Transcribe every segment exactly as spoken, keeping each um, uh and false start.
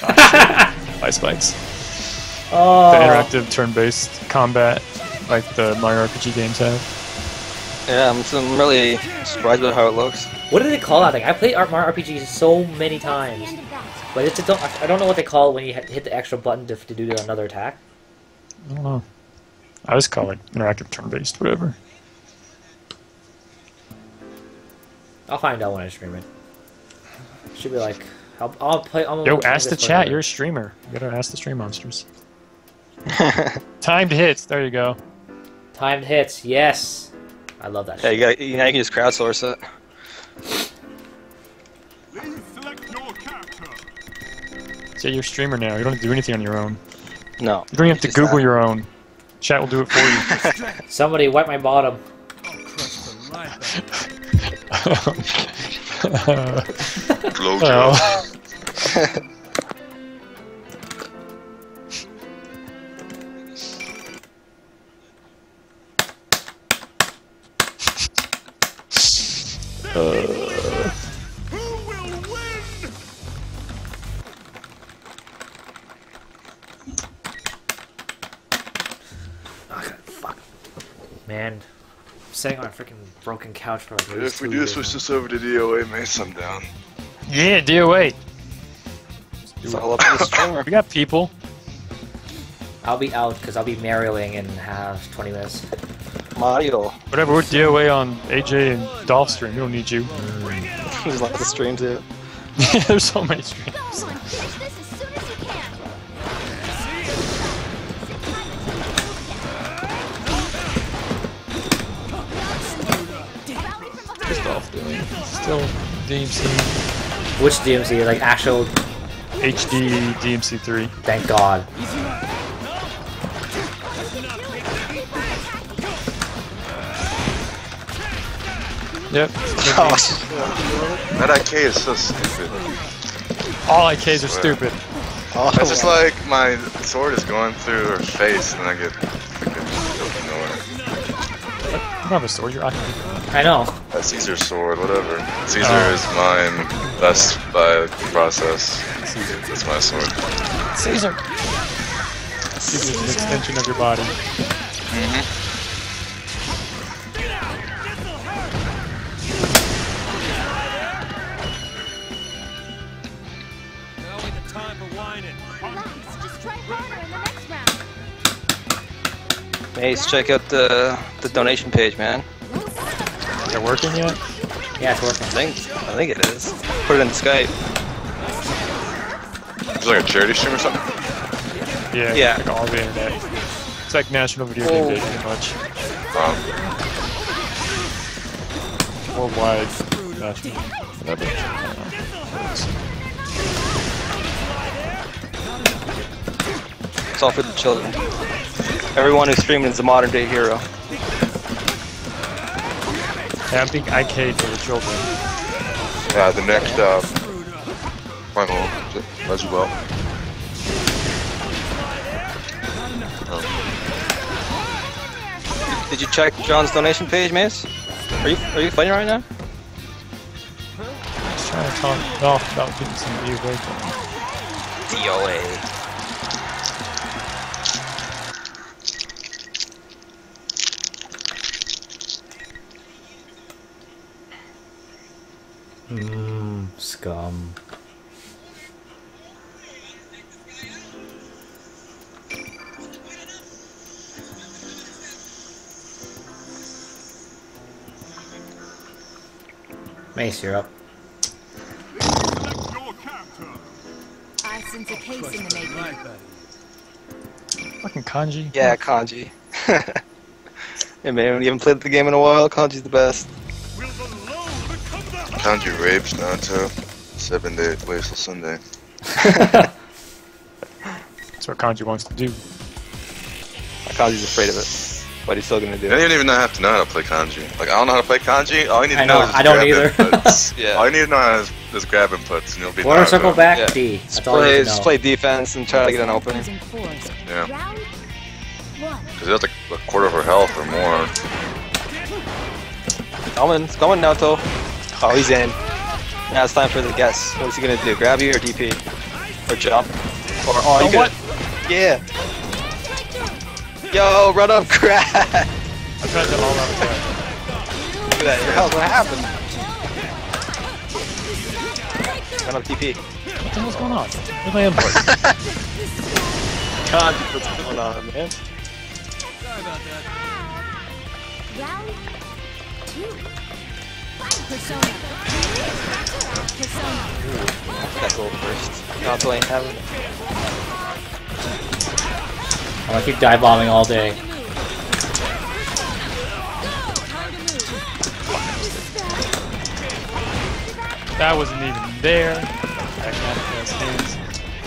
By Spikes. Oh. The interactive turn-based combat like the Mario R P G games have. Yeah, I'm, I'm really surprised with how it looks. What do they call that thing? I played Mario R P G so many times, but it's, it's don't, I don't know what they call it when you hit the extra button to, to do another attack. I don't know. I just call it interactive turn-based, whatever. I'll find out when I stream it. Should be like, I'll, I'll play. I'll Yo, play ask the this chat. forever. You're a streamer. You gotta ask the stream monsters. Timed hits. There you go. Timed hits. Yes, I love that. Yeah, shit. you got. You, now you can just crowdsource it. So you're a streamer now. You don't have to do anything on your own. No. You don't even have to Just Google that. your own. Chat will do it for you. Somebody wipe my bottom. Blowjob. uh, Fuck. Man, I'm sitting on a freaking broken couch for like at least If we two do years switch now. this over to D O A, Mace, I'm down. yeah, D O A. It's all up to the streamer. We got people. I'll be out because I'll be Marioing in half twenty minutes. Mario. Whatever, we're D O A on A J and Dolph stream. We don't need you. There's lots of streams too. There's so many streams. Someone finish this as soon as you can. What's Dolph doing? Still D M C. Which D M C? Like actual? H D D M C three. Thank God. Yep. That I K is so stupid. All I Ks are stupid. Oh, That's just like my sword is going through her face and I get freaking killed nowhere. You don't have a sword, you're occupied. I know. That's Caesar's sword, whatever. Caesar Oh. is mine, best by process. That's my sword. Caesar! Caesar's an extension of your body. Mm-hmm. Relax, just try harder in the next round. Mace, check out the the donation page, man. Is it working yet? Yeah, it's working. I think I think it is. Put it in Skype. Is it like a charity stream or something? Yeah, Yeah. like all over the internet. It's like National Video Game Day, pretty much. Um, Worldwide national, whatever. I don't know. It's all for the children. Everyone who's streaming is a modern day hero. Yeah, I'm thinking I K'd for the children. yeah, the next uh, final as well. Did you check John's donation page, Mace? Are you are you fighting right now? Just trying to talk Dolph about getting some D O A going. D O A. Mmm, scum. Mace, you're up. I sense a case in the making. Fucking kanji. Yeah, Kanji. Hey man, you haven't played the game in a while. Kanji's the best. Kanji rapes Naruto. Seven day ways till Sunday. That's what kanji wants to do. Kanji's afraid of it, but he's still gonna do You don't it. even have to know how to play kanji. Like, I don't know how to play kanji. All you need to I know, know, is just I don't grab either. inputs. Yeah. All you need to know is just grab inputs and you'll be Quarter Naruto. circle back, Yeah. D. Just That's all you play, need to just know. play defense and try to get an opening. Using force. Yeah. Round one. Because he has like a quarter of her health or more. Coming, it's coming, Naruto. Oh, he's in. Now it's time for the guess. What's he gonna do? Grab you or D P? Or jump. Or oh, you Oh, what? could. Yeah. Yo, run up, crash. I tried to all out of that. Look at that. Your health. What happened? Run up T P. What the hell's going on? Where's my input? God, what's going on, man? Round two. Fight Persona. Persona. That's all first. Not playing heaven. I'm gonna keep dive bombing all day. That wasn't even there. Back down to those hands.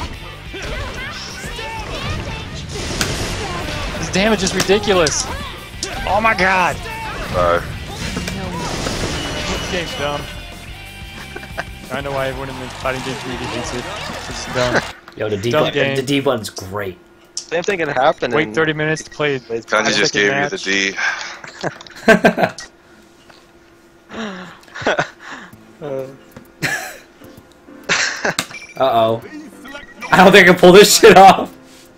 This damage is ridiculous. Oh my god. Five. This game's dumb. I know why everyone in the fighting game community hates it. It's dumb. Yo, the D Dumb button, game. the D button's great. Same thing can happen. Wait in- thirty minutes to play. Kanji just gave you the D. Uh-oh. I don't think I can pull this shit off.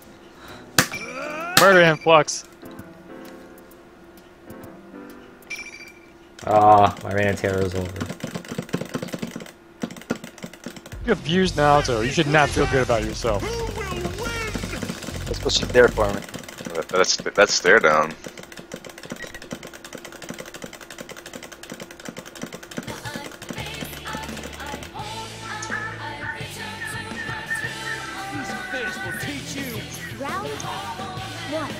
Murder him, Flux. Ah, my reign of terror is over. You have views now, so you should not feel good about yourself. That's supposed to be there for me. That's that's stare down. Round one.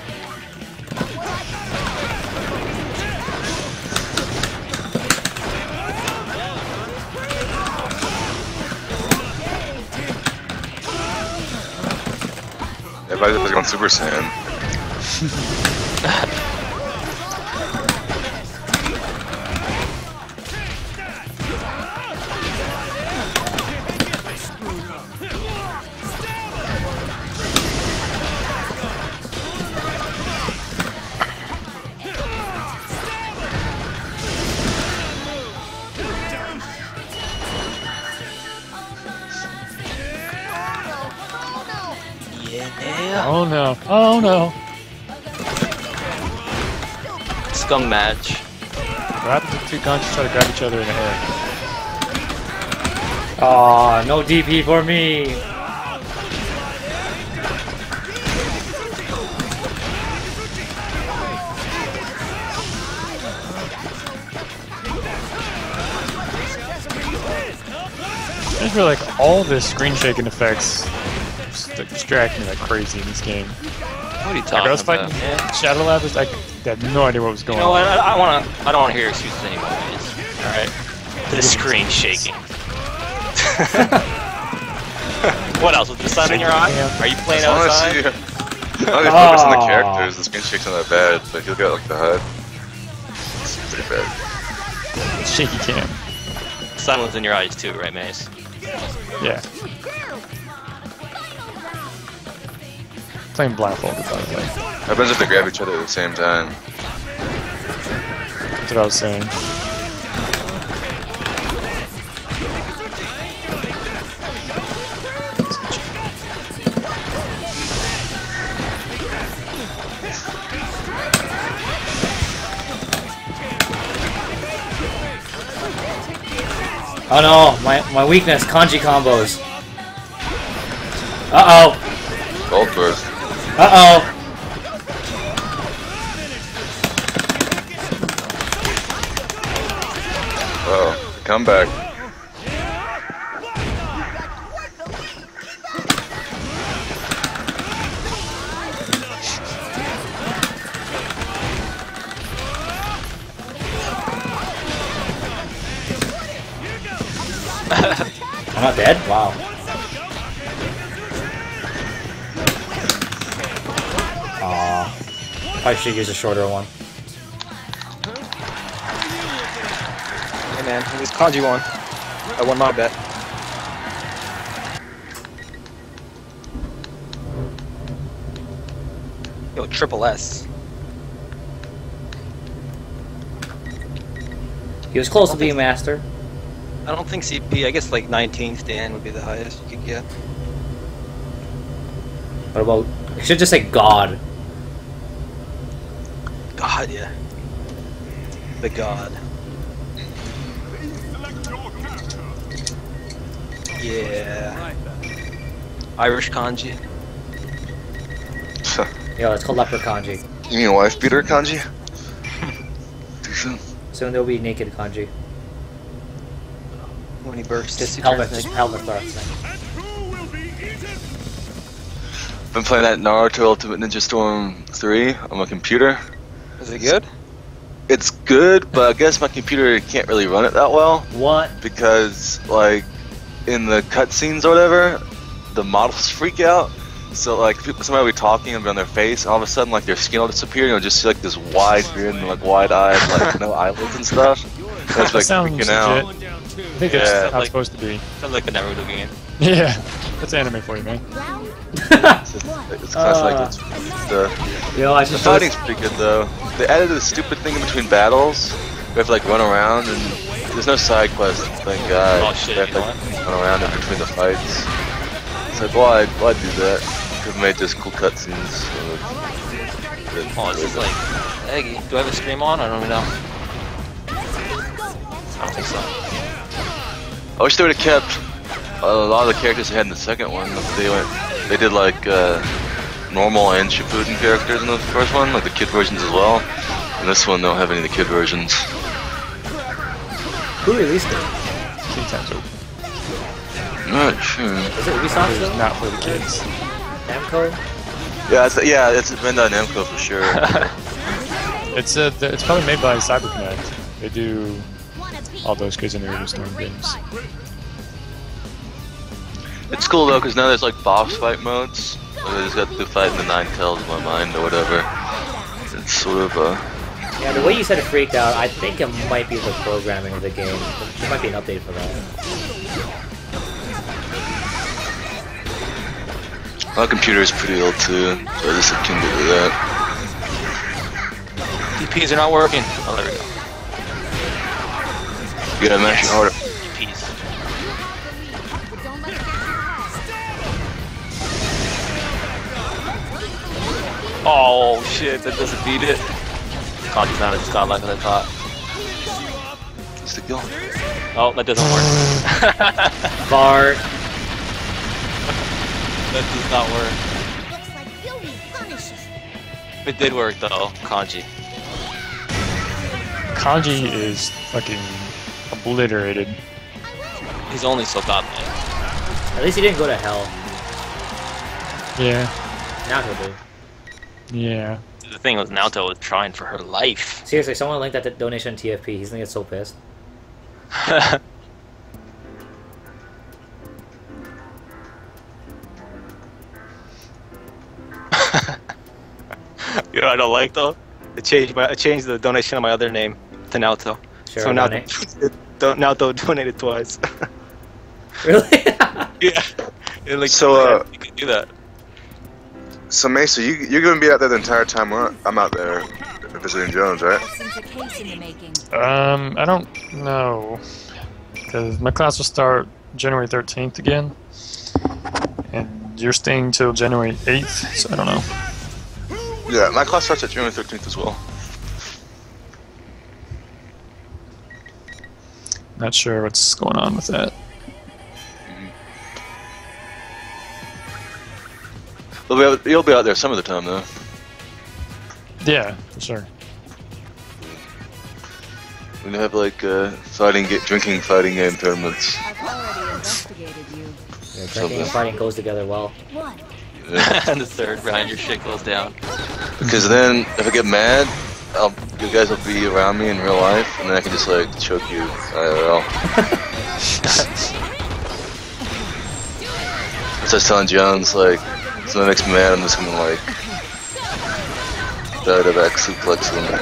Everybody's going Super Saiyan. Yeah. Oh no. Oh no. Scum match. What happens if two Kanjis try to grab each other in the hair? Aw, no D P for me. I just feel like all this screen shaking effects just distract me like crazy in this game. What are you Like talking I was about? fighting Man? Shadow Lab, I had no idea what was going You know what? on. I, I wanna. I don't wanna hear excuses anymore. All right. The screen shaking. What else? With the sun in your eye? Are you playing As long as outside? you, as long as you focus on the characters, the screen shake's not that bad. But if you look at like the H U D, it's pretty bad. Shaky cam. The sun was in your eyes too, right, Mace? Yeah. Playing blindfolded, by the way. What happens if they grab each other at the same time? That's what I was saying. Oh no, my, my weakness, kanji combos. Uh-oh. Gold burst. Uh-oh. Oh, comeback. I'm not dead? Wow. Aw. Probably should use a shorter one. Hey man, it was Kanji won. I won my bet. Yo, triple S. He was close to being master. I don't think C P. I guess like nineteenth Dan would be the highest you could get. What about? You should just say God. God, yeah. The God. Yeah. Irish kanji. Yo, it's called leper kanji. You mean wife beater kanji? Decent. Soon there'll be naked kanji. When he bursts. Just he helmet, turns just naked. helmet thoughts. Been playing that Naruto Ultimate Ninja Storm three on my computer. Is it good? It's good, but I guess my computer can't really run it that well What? because, like, in the cutscenes or whatever, the models freak out. So, like, if people- somebody will be talking and be on their face, and all of a sudden, like, their skin will disappear, and you'll just see, like, this wide grin, and, like, wide-eyed, like, no eyelids and stuff. That's, That like, sounds freaking out. legit. I think that's Yeah, how like- it's supposed to be. Sounds like a Naruto game. Yeah, that's anime for you, man. Round It's, it's class, like, Uh. it's, the, Yo, I the just fighting's pretty good, though. They added this stupid thing in between battles. We have to, like, run around, and there's no side quest, thank God. Oh, shit, We have you to, know like, run around in between the fights. It's like, why, why do that? Could have made just cool cutscenes. Oh, it's just like, Eggy, do I have a stream on? I don't even know. I don't think so. I wish they would have kept a lot of the characters they had in the second one. They went, they did like uh, normal and Shippuden characters in the first one, like the kid versions as well. And this one, they don't have any of the kid versions. Who released it? Three times over. Not sure. Is it Ubisoft It's still? not for the kids. Namco? Yeah, it's, yeah, it's been done Namco for sure. It's uh, th- it's probably made by CyberConnect. They do all those crazy Naruto Storm games. It's cool though, because now there's like boss fight modes. Where they just got to fight in the nine tails of my mind or whatever. It's sort of uh, Yeah, the way you said it freaked out, I think it might be the programming of the game. There might be an update for that. my computer is pretty old too, so I just can get to that. D Ps are not working. Oh, there we go. You gotta match it harder. D Ps. Don't let it get too high. Oh, shit, that doesn't beat it. Kanji's not as godlike as I thought. It's the kill. Oh, that doesn't work. Bart. That does not work. Looks like you'll need punishment. It did work though, Kanji. Kanji is fucking obliterated. He's only so godlike. At least he didn't go to hell. Yeah, Now he'll do. yeah. The thing was, Naoto was trying for her life. Seriously, someone linked that to donation T F P. He's gonna get so pissed. You know what I don't like though? I changed my I changed the donation of my other name to Naoto. Sure, so now donate. don't Naoto donated twice. Really? Yeah. Yeah, like So, uh, you can do that. So Mesa, you you're gonna be out there the entire time we're- I'm out there visiting Jones, right? Since a case in the making. Um, I don't know, because my class will start January thirteenth again, and you're staying till January eighth, so I don't know. Yeah, my class starts at January thirteenth as well. Not sure what's going on with that. You'll be out, you'll be out there some of the time though. Yeah, for sure. We're gonna have like uh, fighting, get drinking, fighting game tournaments. I've already investigated you. Yeah, drinking and fighting goes together well. One. Yeah. And the third round, your shit goes down. Because then, if I get mad, I'll, you guys will be around me in real life, and then I can just like choke you I R L. So I was telling Jones, like, something makes me mad, I'm just gonna like try to back suplex them.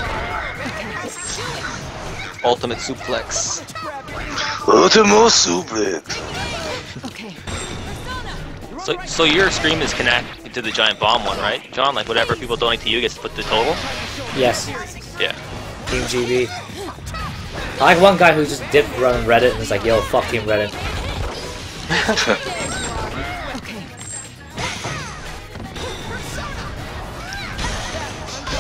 Ultimate suplex. Ultimate suplex. Okay. So, so your stream is connected to the giant bomb one, right, John? Like whatever people donate to you gets put the total. Yes. Yeah. Team G B. I like one guy who just dipped on Reddit and was like, yo, fuck Team Reddit. Okay.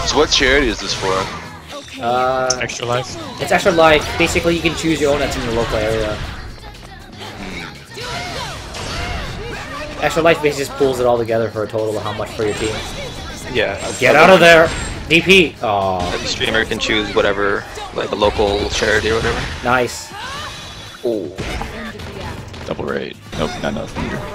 So what charity is this for? Uh, Extra life. it's extra life. Basically, you can choose your own that's in the local area. Extra life basically just pulls it all together for a total of how much for your team. Yeah. Get out of there! D P! Aw, Every streamer can choose whatever, like a local charity or whatever. nice. Oh. Double raid. Nope, not enough.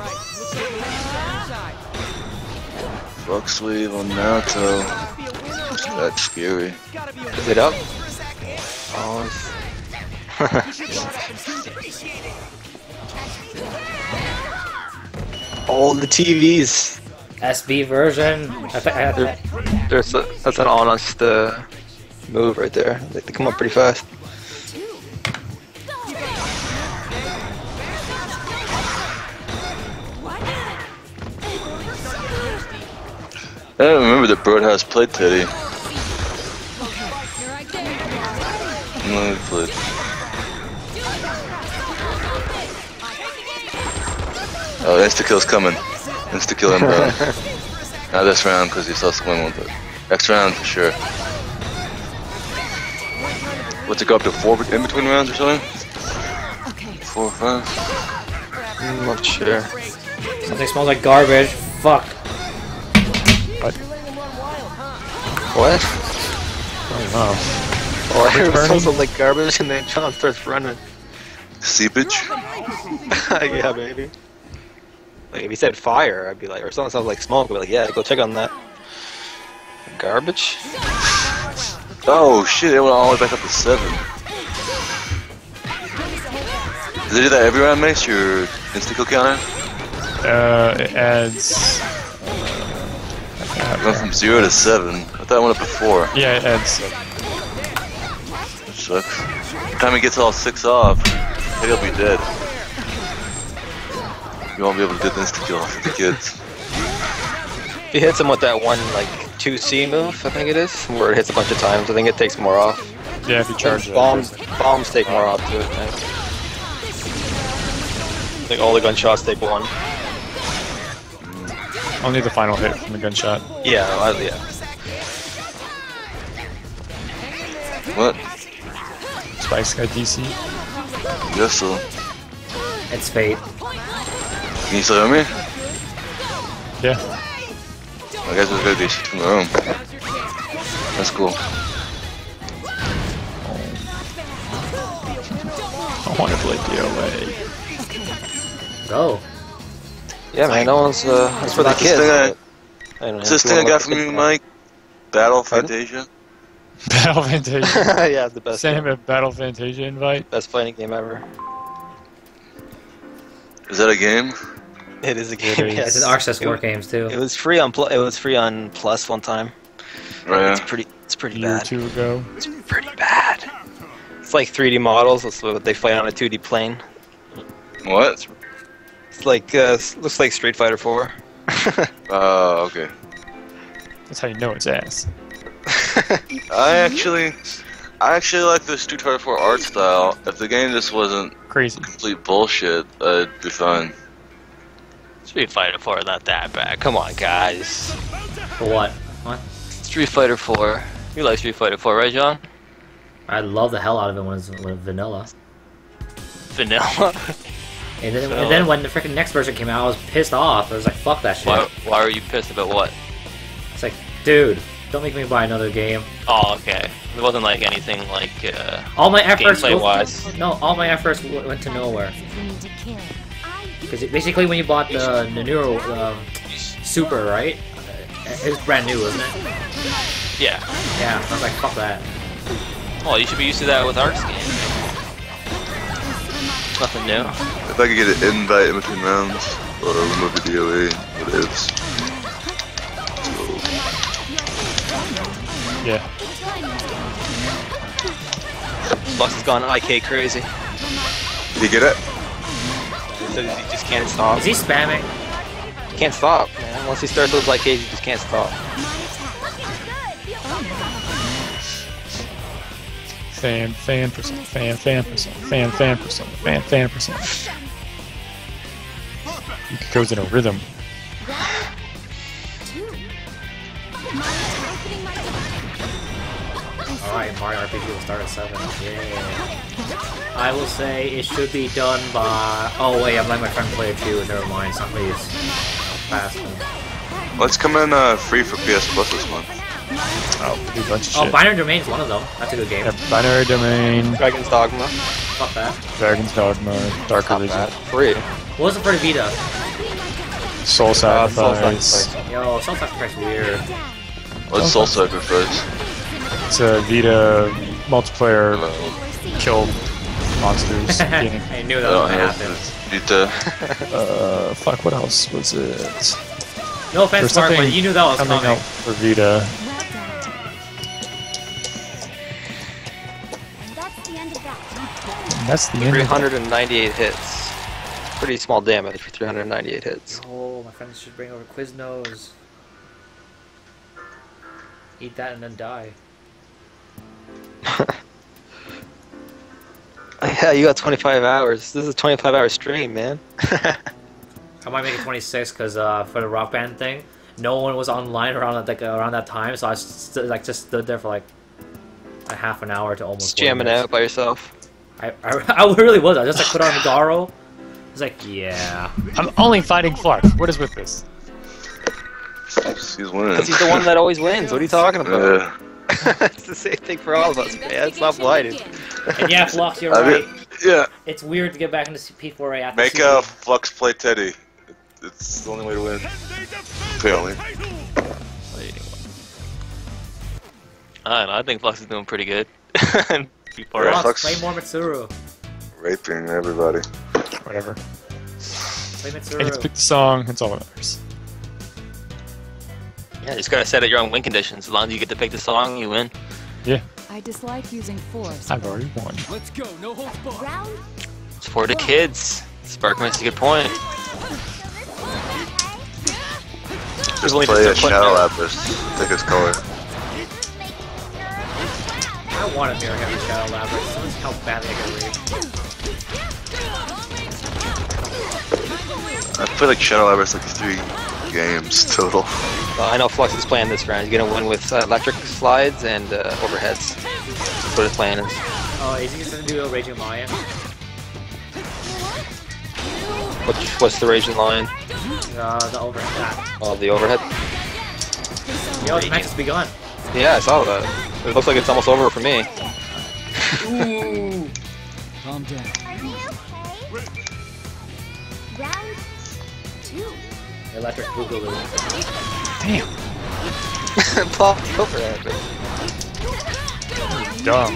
Fuck sleeve on Naruto. That's scary. Is it up? Oh. All the T Vs. S B version. I th I th There's a, that's an on us the move right there. They, they come up pretty fast. I don't remember that Birdhouse played Teddy. No, he played. Oh, insta-kill's coming. Insta-kill him, bro. Not this round, because he's supposed to win one, but next round for sure. What's it go up to, four in between rounds or something? Four or five? I'm not sure. Something smells like garbage. Fuck. What? Oh, Oh, I heard it smells like garbage and then John starts running. Seepage? Yeah, maybe. Like if he said fire, I'd be like, or something sounds like smoke, I'd be like, yeah, go check on that. Garbage? Oh shit, it went all the way back up to seven. Does it do that every round, Mace, your insta-kill counter? uh, it adds. It went from zero to seven. I thought it went up to four. Yeah, it adds. Which sucks. By the time he gets all six off, he'll be dead. You won't be able to do the insta-kill with the kids. He hits him with that one, like, two C move, I think it is, where it hits a bunch of times. I think it takes more off. Yeah, if you charge it. Bombs, bombs take more off to it, I think. Like, all the gunshots take one. Only the final hit from the gunshot. Yeah, I, yeah. What? Spice got D C. Yes, so. It's fate. Can you still hear me? Yeah. I guess there's gonna be shit from the room. That's cool. I want to play D O A. Go. Yeah, man, that one's, uh, that's for the That's this kids. thing I- but- I don't know, What's this if you thing I wanna got look from at you, it. Mike? Battle Pardon? Fantasia? Battle Fantasia. Yeah, it's the best. Send him a Battle Fantasia invite. Best fighting game ever. Is that a game? It is a game. It is. Yes. It's an Access It War was- games too. It was free on pl it was free on Plus one time. Right. It's pretty. It's A pretty year or bad. two ago. It's pretty bad. It's like three D models. That's what they fight on a two D plane. What? It's like uh, looks like Street Fighter four. Oh, okay. That's how you know it's ass. I actually, I actually like the Street Fighter four art style. If the game just wasn't Crazy. complete bullshit, I'd be fine. Street Fighter four, not that bad. Come on, guys. For what? What? Street Fighter four. You like Street Fighter four, right, John? I love the hell out of it when it's, when it's vanilla. Vanilla. And then, So- and then when the freaking next version came out, I was pissed off. I was like, fuck that shit. why, why are you pissed about what? It's like, dude, don't make me buy another game. Oh, okay. It wasn't like anything like uh, All my efforts gameplay go- wise. No, all my efforts w- went to nowhere. Because basically when you bought the, the Nero um, Super, right? Uh, It was brand new, wasn't it? Yeah. Yeah, I was like, fuck that. Well, you should be used to that with Arcs games. Nothing new. If I could get an invite in between rounds, or remove the D O A, what ifs. Yeah. Boss has gone I K crazy. Did you get it? He said he just can't stop. Is he spamming? He can't stop, man. Once he starts those I Ks, he just can't stop. Fan, fan percent, fan, fan percent, fan, fan percent, fan, fan percent. It goes in a rhythm. Alright, Mario R P G will start at seven. Yeah. I will say it should be done by... Oh wait, I'm letting my friend play it too. Never mind, somebody's fast. Let's come in uh, free for P S Plus this month. Oh, a bunch of Oh, shit. Binary Domain's one of them. That's a good game. Yeah, Binary Domain, Dragon's Dogma. Fuck that. Dragon's Dogma, Dark Not Religion, bad. Free. What was it for the Vita? Soul Uh, Soul Sacrifice. Sacrifice. Yo, Soul Sacrifice weird. Let's Soul Surfer first. It's a Vita multiplayer kill monsters game. I knew that Oh, was gonna yeah. happen. Vita. Uh, fuck, what else was it? No offense, There's Mark, but something you knew that was coming coming. out for Vita. That's the end of that. And that's the end three of it. hundred ninety-eight hits. Pretty small damage for three hundred ninety-eight hits. Oh, my friends should bring over Quiznos. Eat that and then die. Yeah, you got twenty-five hours. This is a twenty-five hour stream, man. I might make it twenty-six because uh, for the Rock Band thing, no one was online around that, like around that time, so I st like just stood there for like a half an hour to almost. Just jamming out by yourself. I, I, I really was. I just like put on Garo. I was like, yeah. I'm only fighting Flux. What is with this? He's winning. Because he's the one that always wins. What are you talking about? Yeah. It's the same thing for all of us, man. Stop lying. And yeah, Flux, you're I right. mean, yeah. It's weird to get back into P four A after Make C D. a Flux play Teddy. It's the only way to win. Apparently. I don't know. I think Flux is doing pretty good. People Yeah, are Flux, Flux- play more Mitsuru. Raping everybody. Whatever. Play I get to Mitsuru. pick the song, that's all that matters. Yeah, you just gotta set it your own win conditions. As long as you get to pick the song, you win. I dislike using force. I've already won. Let's go, no holds barred. Round It's for the kids. Spark makes a good point. There's only Play a just a Shadow Lapis. Pick his color. I want to mirror him in Shadow Labyrinth. That's how badly I can read. I feel like Shadow Lapis like three games total. Uh, I know Flux is playing this round. He's gonna win with uh, electric slides and uh, overheads. That's what his plan is. Oh, is he just gonna do a Raging Lion? What, what's the raging line? Uh, the overhead. Ah. Oh, the overhead? Yo, the match has begun. Yeah, I saw that. It looks like it's almost over for me. Ooh. Calm down. Are you okay? Round two. Electric Boogaloo. Damn. Pop overhead. Dumb.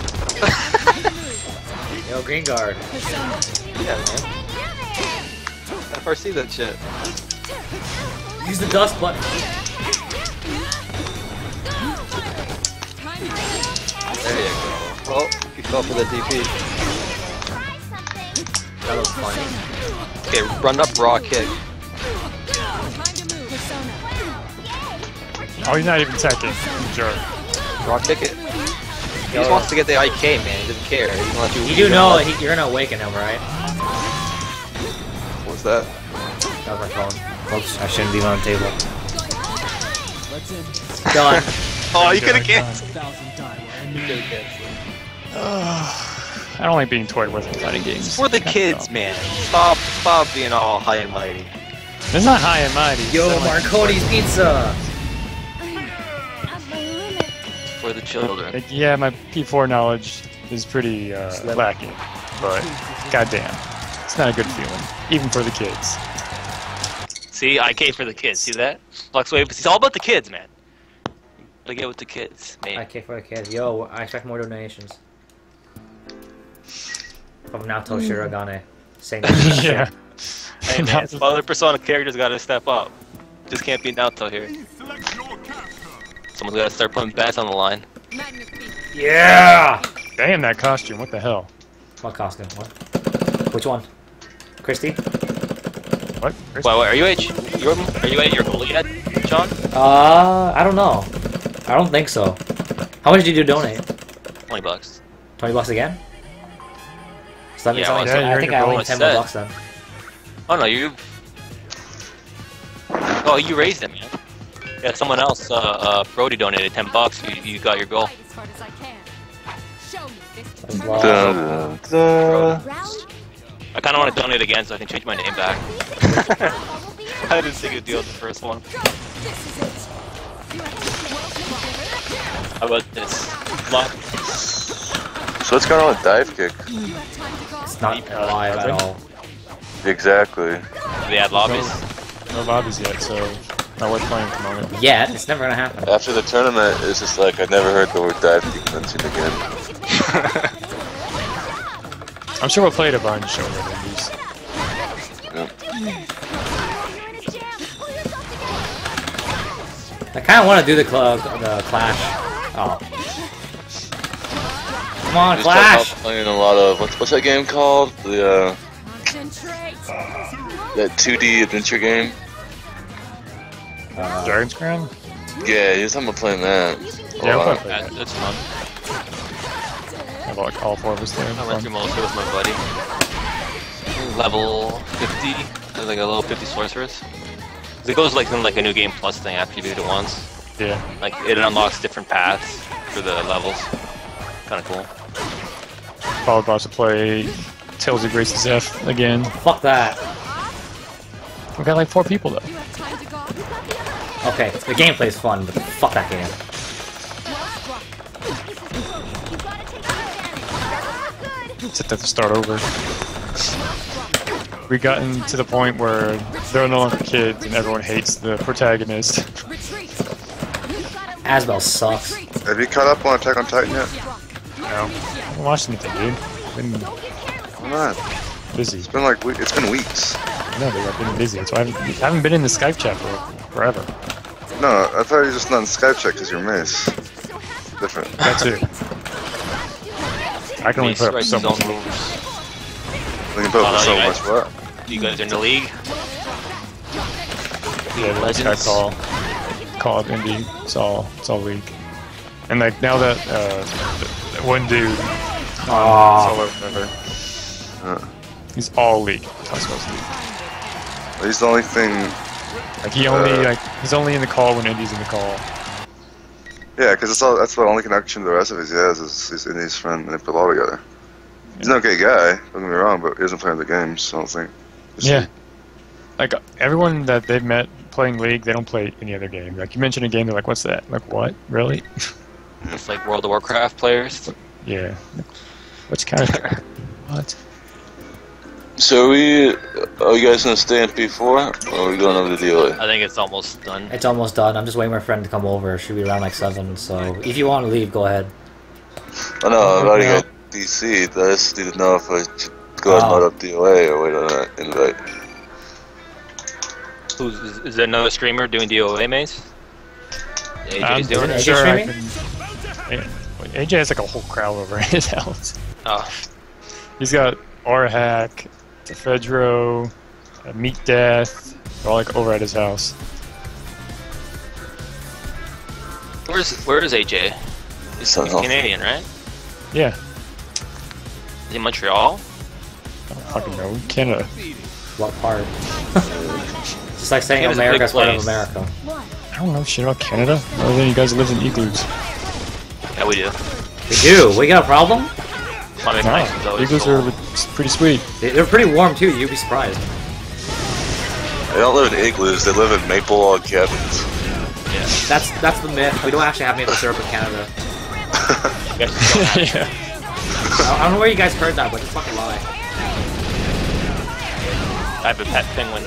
Yo, Green Guard. Yeah, man. I first see that shit. Use the dust button. There you go. Well, you fell for the D P. That looks funny. Okay, run up raw kick. Oh, he's not even teching. You jerk. Raw kick it. He Yo, just wants to get the I K, man. He doesn't care. He doesn't let you. you do know he, you're gonna awaken him, right? What's that? That was my phone. Oops, I shouldn't leave it on the table. Let's end. Done. Oh, you could have Good, canceled. Thousand die. You could have canceled. I don't like being toyed with in fighting games. It's for the kids, man. Stop, stop being all high and mighty. It's not high and mighty. Yo, It's like- Marconi's pizza. It's for the children. Like, yeah, my P four knowledge is pretty uh, Slim. lacking, but goddamn, it's not a good feeling, even for the kids. See, I K for the kids. See that? Flux Wave. It's all about the kids, man. Gotta get with the kids, man. Okay, for the kids. Yo, I expect more donations. From Naoto Shirogane. Saying that Yeah. Hey, man, some other Persona characters gotta step up. Just can't be Naoto here. Someone's gotta start putting bets on the line. Yeah! Damn, that costume, what the hell? What costume? What? Which one? Christy? What? Wait, wait, are you at you are you at your goal yet, John? Uh, I don't know. I don't think so. How much did you donate? Twenty bucks. twenty bucks again? So that means Yeah, I, only, well, yeah, I you're think in I your only goal ten more set. bucks then. Oh no, you. Oh, you raised it, man. Yeah, someone else, uh, uh, Brody donated ten bucks. You, you got your goal. As hard as I can. Show me this. As well. Dun, dun. Round I kind of want to donate again so I can change my name back. I didn't think it'd deal with the first one. This is it. You have How about this? Lock. So what's going on with dive kick? You have time to go. It's not live at all. Exactly. They had lobbies. No lobbies yet, so not worth playing at the moment. Yet, it's never gonna happen. After the tournament, it's just like I never heard the word dive kick mentioned again. I'm sure we'll play it a bunch over the Indies. I kind of want to do the cl the Clash. Oh. Come on, Just talking about Clash! playing a lot of what's what's that game called? The uh, Concentrate. that two D adventure game. Uh, Dragon's Crown? Yeah, he was talking about playing that. a Yeah, lot. we'll play That, that. that's fun. Have like all four of us there. I went through most of it with my buddy. Level fifty. There's like a level fifty sorceress. It goes like in like a new game plus thing after you beat it once. Yeah. Like it unlocks different paths for the levels. Kind of cool. Probably about to play Tales of Grace's F again. fuck that. We got like four people though. You have time to go. Okay, the gameplay's fun, but fuck that game. Just have to start over. We gotten to the point where they're no longer kids and everyone hates the protagonist. Retreat. Asbel sucks. Have you caught up on Attack on Titan yet? No. I haven't watched anything, dude. Been Come on. busy. It's been like we- it's been weeks. No, dude, I've been busy. So I haven't, I haven't been in the Skype chat for forever. No, I thought you were just not on Skype check because you're Mace. Different. That too. I can only Mace put up writes so his own much. rules. We can put Oh, up no, with so you much guys- what? You guys are in the league? Yeah, the Skype Legends. call, call up indie. It's all, it's all league. And like now that uh, that one dude, Aw. solo whatever, Uh, he's all league. Cosmos league. he's the only thing. Like he only Uh, like he's only in the call when Indy's in the call. Yeah, because that's all. That's the only connection to the rest of his he has is his Indies friend, and they put it all together. He's an okay guy. Don't get me wrong, but he doesn't play in the games. So I don't think. Yeah. Like everyone that they've met playing League, they don't play any other game. Like you mentioned a game, they're like, "What's that?" Like, what? Really? It's like World of Warcraft players. Yeah. Which character? What? So are we? Are you guys gonna stay in P four, or are we going over to D L A? I think it's almost done. It's almost done. I'm just waiting for my friend to come over. Should be around like seven. So if you want to leave, go ahead. Oh no, I've already Yeah. got D C'd. I just need to know if I should go ahead and Oh. load up D L A or wait on that invite. Who's, is, is there another streamer doing D O A, Mace? A J's I'm doing pretty it? sure I streaming? can. A J has like a whole crowd over at his house. Oh, He's got Orhack, Fedro, uh, Meat Death. They're all like over at his house. where's where is A J? He's, Son he's of- Canadian, right? Yeah. Is he in Montreal? I don't fucking know. Canada. What part? Just like saying It was a big America's part of place. America. I don't know shit about Canada. Other than you guys live in igloos. Yeah, we do. We do. We got a problem? Climate Nah, Nice is always igloos cold. are pretty sweet. They- They're pretty warm too. You'd be surprised. They don't live in igloos. They live in maple log cabins. Yeah. That's that's the myth. We don't actually have maple syrup in Canada. You guys just don't have it. Yeah. I I don't know where you guys heard that, but it's a fucking lie. I have a pet penguin.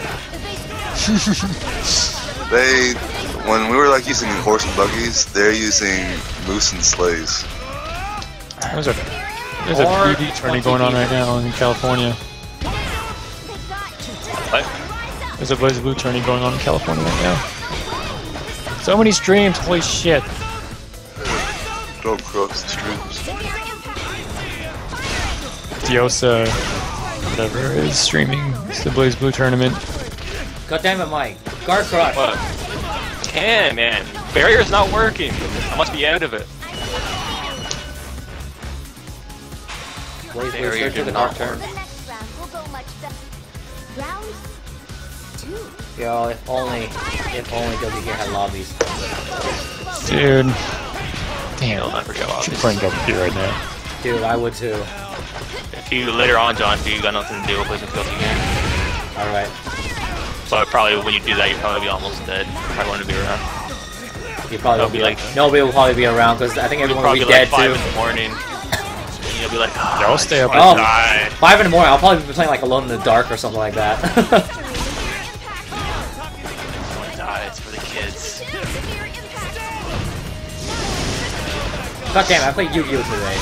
They, when we were like using horse and buggies, they're using moose and sleighs. There's a there's a Or B D tourney going on right now in California. What? There's a Blaze Blue tourney going on in California right now. So many streams, holy shit. Go across the streets. Diosa, whatever, is streaming the Blaze Blue tournament. God damn it, Mike. Guard crush. What? Can man. Barrier's not working. I must be out of it. Blaze Blue, Barrier search for did the not dark turn. The next round will go much better. Round two. Yo, if only, if only Guilty Gear had lobbies. Dude. You'll Damn. never get I'm off. playing Guilty Gear right now. Dude, I would too. If you later on, John, if you got nothing to do, we'll play some Guilty Gear. Alright. So probably when you do that, you'll probably be almost dead. Probably want to be around. You probably It'll won't be be like- like nobody will probably be around because I think You'll everyone will probably be be like dead five too. in the morning. And you'll be like, oh, Yeah, I'll stay up. Oh. Die. Five in the morning, I'll probably be playing like Alone in the Dark or something like that. Die. It's for the kids. God damn, I played Yu-Gi-Oh today.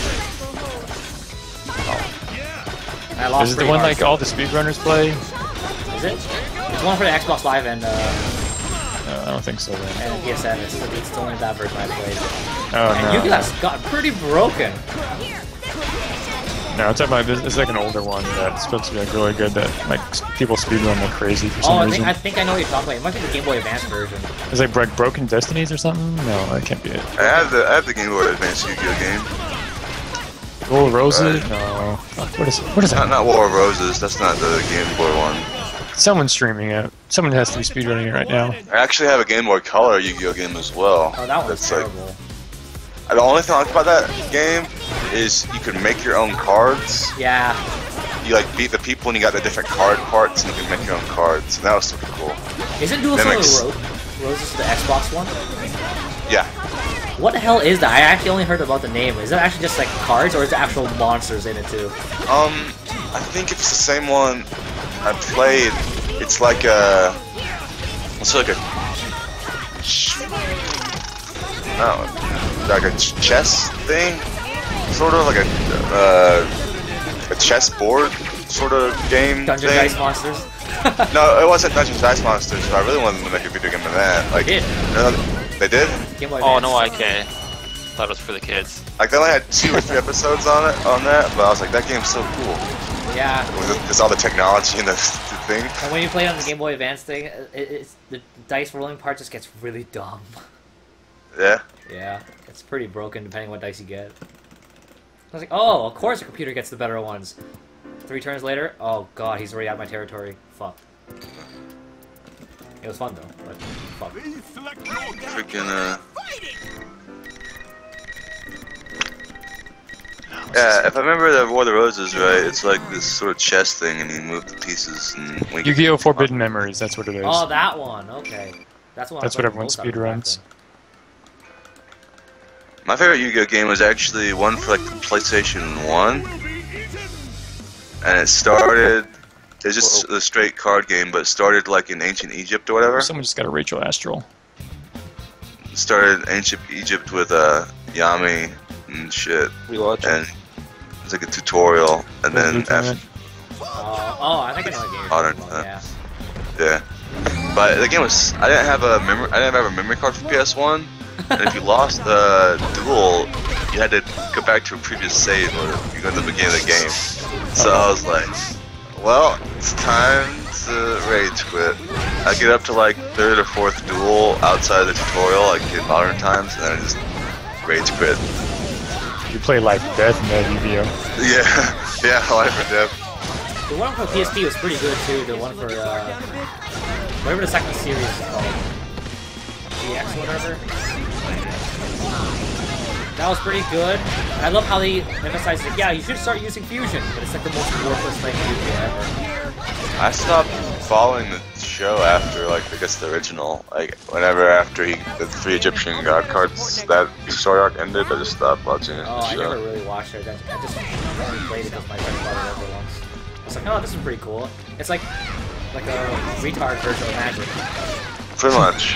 I lost Is it the pretty one hard. like all the speedrunners play? Is it? It's one for the Xbox Live and uh, No, I don't think so then. and P S N. It's, it's only that version I played. Oh And no. Yu-Gi-Oh's got pretty broken. No, I'm talking about this. It's like an older one that's supposed to be like really good. That like s- people speedrun like crazy for some Oh, I reason. think I think I know what you're talking about. It might be the Game Boy Advance version. It's like Bro- Broken Destinies or something. No, that can't be it. I have the I have the Game Boy Advance Yu-Gi-Oh game. War of Roses? Right. No. Fuck, what is it? What is Not that? not War of Roses. That's not the Game Boy one. Someone's streaming it. Someone has to be speedrunning it right now. I actually have a Game Boy Color Yu-Gi-Oh game as well. Oh, that one's That's like terrible. the only thing I like about that game is you can make your own cards. Yeah. You like beat the people and you got the different card parts and you can make your own cards. And that was super cool. Isn't Duel Mimics. Ro Roses the Xbox one? Yeah. What the hell is that? I actually only heard about the name. Is it actually just like cards or is it actual monsters in it too? Um, I think it's the same one I played. It's like a, it's like a, no, like a ch- chess thing, sort of like a, uh, a chess board sort of game Dungeon thing. Dice Monsters? No, it wasn't Dungeons Dice Monsters, but I really wanted to make a video game of that. Like, They did. uh, they did? Game Boy Oh Advance. no, I can't. Thought it was for the kids. Like, they only had two or three episodes on it, on that, but I was like, that game's so cool. Yeah. With it- It's all the technology and the, the thing. And when you play on the Game Boy Advance thing, it, it's the dice rolling part just gets really dumb. Yeah. Yeah, it's pretty broken depending what dice you get. I was like, oh, of course the computer gets the better ones. Three turns later, oh god, he's already out of my territory. Fuck. It was fun though, but fuck. Freaking, uh... Yeah, if I remember the War of the Roses right, it's like this sort of chess thing and you move the pieces and... we- Yu-Gi-Oh! Forbidden Memories, that's what it is. Oh, that one. Okay, that's one. I That's played what everyone most out of it back speedruns. then. My favorite Yu-Gi-Oh! game was actually one for like the PlayStation one. And it started... It's just a straight card game, but it started like in ancient Egypt or whatever. Someone just got a Rachel Astral. It started in ancient Egypt with uh, Yami and shit. We watch And it's like a tutorial, and then after... Oh, oh, I think I know what game you're Modern, talking about, uh, yeah. Yeah, but the game was. I didn't have a memory. I didn't have a memory card for P S one, and if you lost the duel, you had to go back to a previous save or you go to the beginning of the game. So I was like, well, it's time to rage quit. I get up to like third or fourth duel outside of the tutorial, like in modern times, and then I just rage quit. You play Life or Death in that Yu-Gi-Oh! Yeah, yeah, life or death. The one for P S P was pretty good too. The one for uh, whatever the second series is called, G X whatever. That was pretty good. I love how they emphasize like, yeah, you should start using fusion, but it's like the most worthless thing you do ever. I stopped following the show after, like, I guess the original. Like, whenever after he, the three Egyptian god cards, that story arc ended, I just stopped watching it. Oh, I so. never really watched it. I I just only played it because my friend brought it over once. I was like, oh, this is pretty cool. It's like like a retard version of Magic. Pretty much.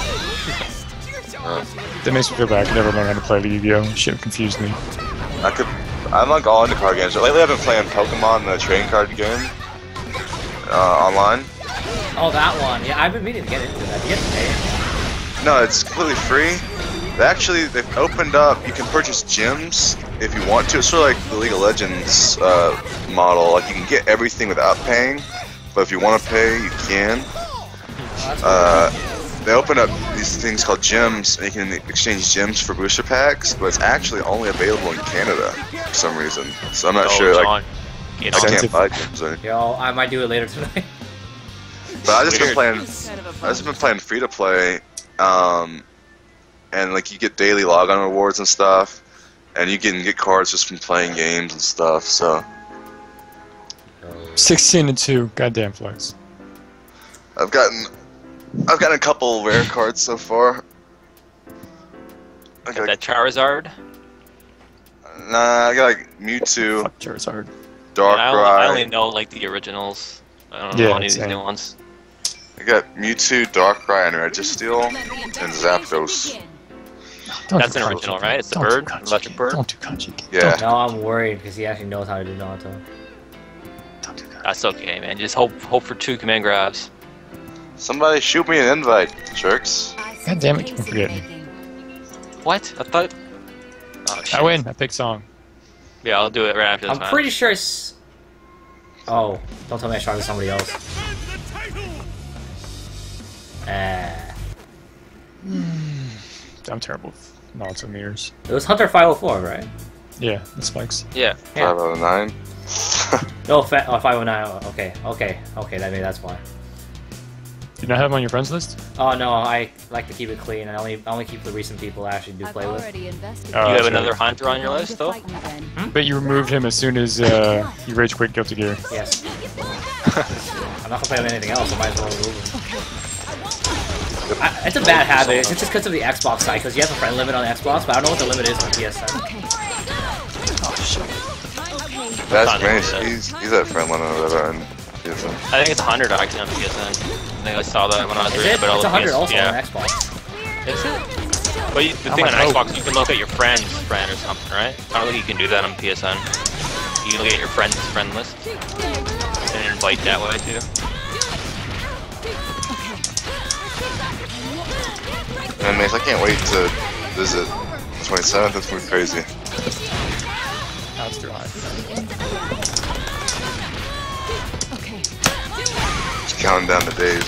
Uh, That makes me feel bad. I could never learn how to play the Yu-Gi-Oh! Shit confused me. I could. I'm like all into card games. Lately, I've been playing Pokemon, the trading card game, uh, online. Oh, that one. Yeah, I've been meaning to get into that. Do you get to pay? No, it's completely free. They actually they've opened up. You can purchase gems if you want to. It's sort of like the League of Legends uh, model. Like you can get everything without paying, but if you want to pay, you can. Oh, that's cool. Uh, they open up these things called gems, and you can exchange gems for booster packs, but it's actually only available in Canada for some reason. So I'm not Oh, sure. Like John, get I on. can't Expensive. buy gems. Or Yo, I might do it later tonight. But I just been Weird. playing. I just been playing free to play, um, and like you get daily logon rewards and stuff, and you can get cards just from playing games and stuff. So sixteen and two. Goddamn flex. I've gotten, I've gotten a couple rare cards so far. I Got got, that Charizard. nah, I got like Mewtwo, Fuck Charizard. Darkrai. I, only, I only know like the originals. I don't know Yeah, any of these same. new ones. I got Mewtwo, Darkrai, and Registeel, and Zapdos. Don't That's do an Kanji original, again. right? It's the Don't do bird, Kanji electric again. bird. Don't do kanji again. Yeah. Now I'm worried because he actually knows how to do Naruto. Don't do kanji. That's okay, man. Just hope hope for two command grabs. Somebody shoot me an invite, jerks. God damn it, keep on forgetting. What? I thought. Oh, shit. I win. I pick song. Yeah, I'll do it right after this I'm match. pretty sure it's... Oh, don't tell me I shot at somebody else. Uh, I'm terrible with Naruto mirrors. it was Hunter five oh four, right? Yeah, the spikes. Yeah. Yeah. Five out of nine. No, fa oh, five oh nine. Oh, okay, okay, okay. That maybe that's why. Do you not have him on your friends list? Oh no, I like to keep it clean. I only I only keep the recent people I actually do I've play with. already investigated. Oh, You have that's another right. hunter on your list, though? Fight me then. But you removed him as soon as uh, you rage quit Guilty Gear. Yes. I'm not gonna play with anything else. I might as well remove it. I, it's a bad habit. It's just because of the Xbox side. Because you have a friend limit on Xbox, but I don't know what the limit is on P S N. Okay. That's Not nice. into He's he's at Friendly or whatever. And P S N. I think it's one hundred actually on P S N. I think I saw that when I was Is reading it? about all It's the one hundred P S also yeah. on Xbox. Is it? But you, the Oh thing my on God. Xbox, you can look at your friend's friend or something, right? I don't think you can do that on P S N. You can look at your friend's friend list and invite that way too. And Mace, I can't wait to visit the twenty-seventh. It's gonna be crazy. That's too high. Okay. Just counting down the days.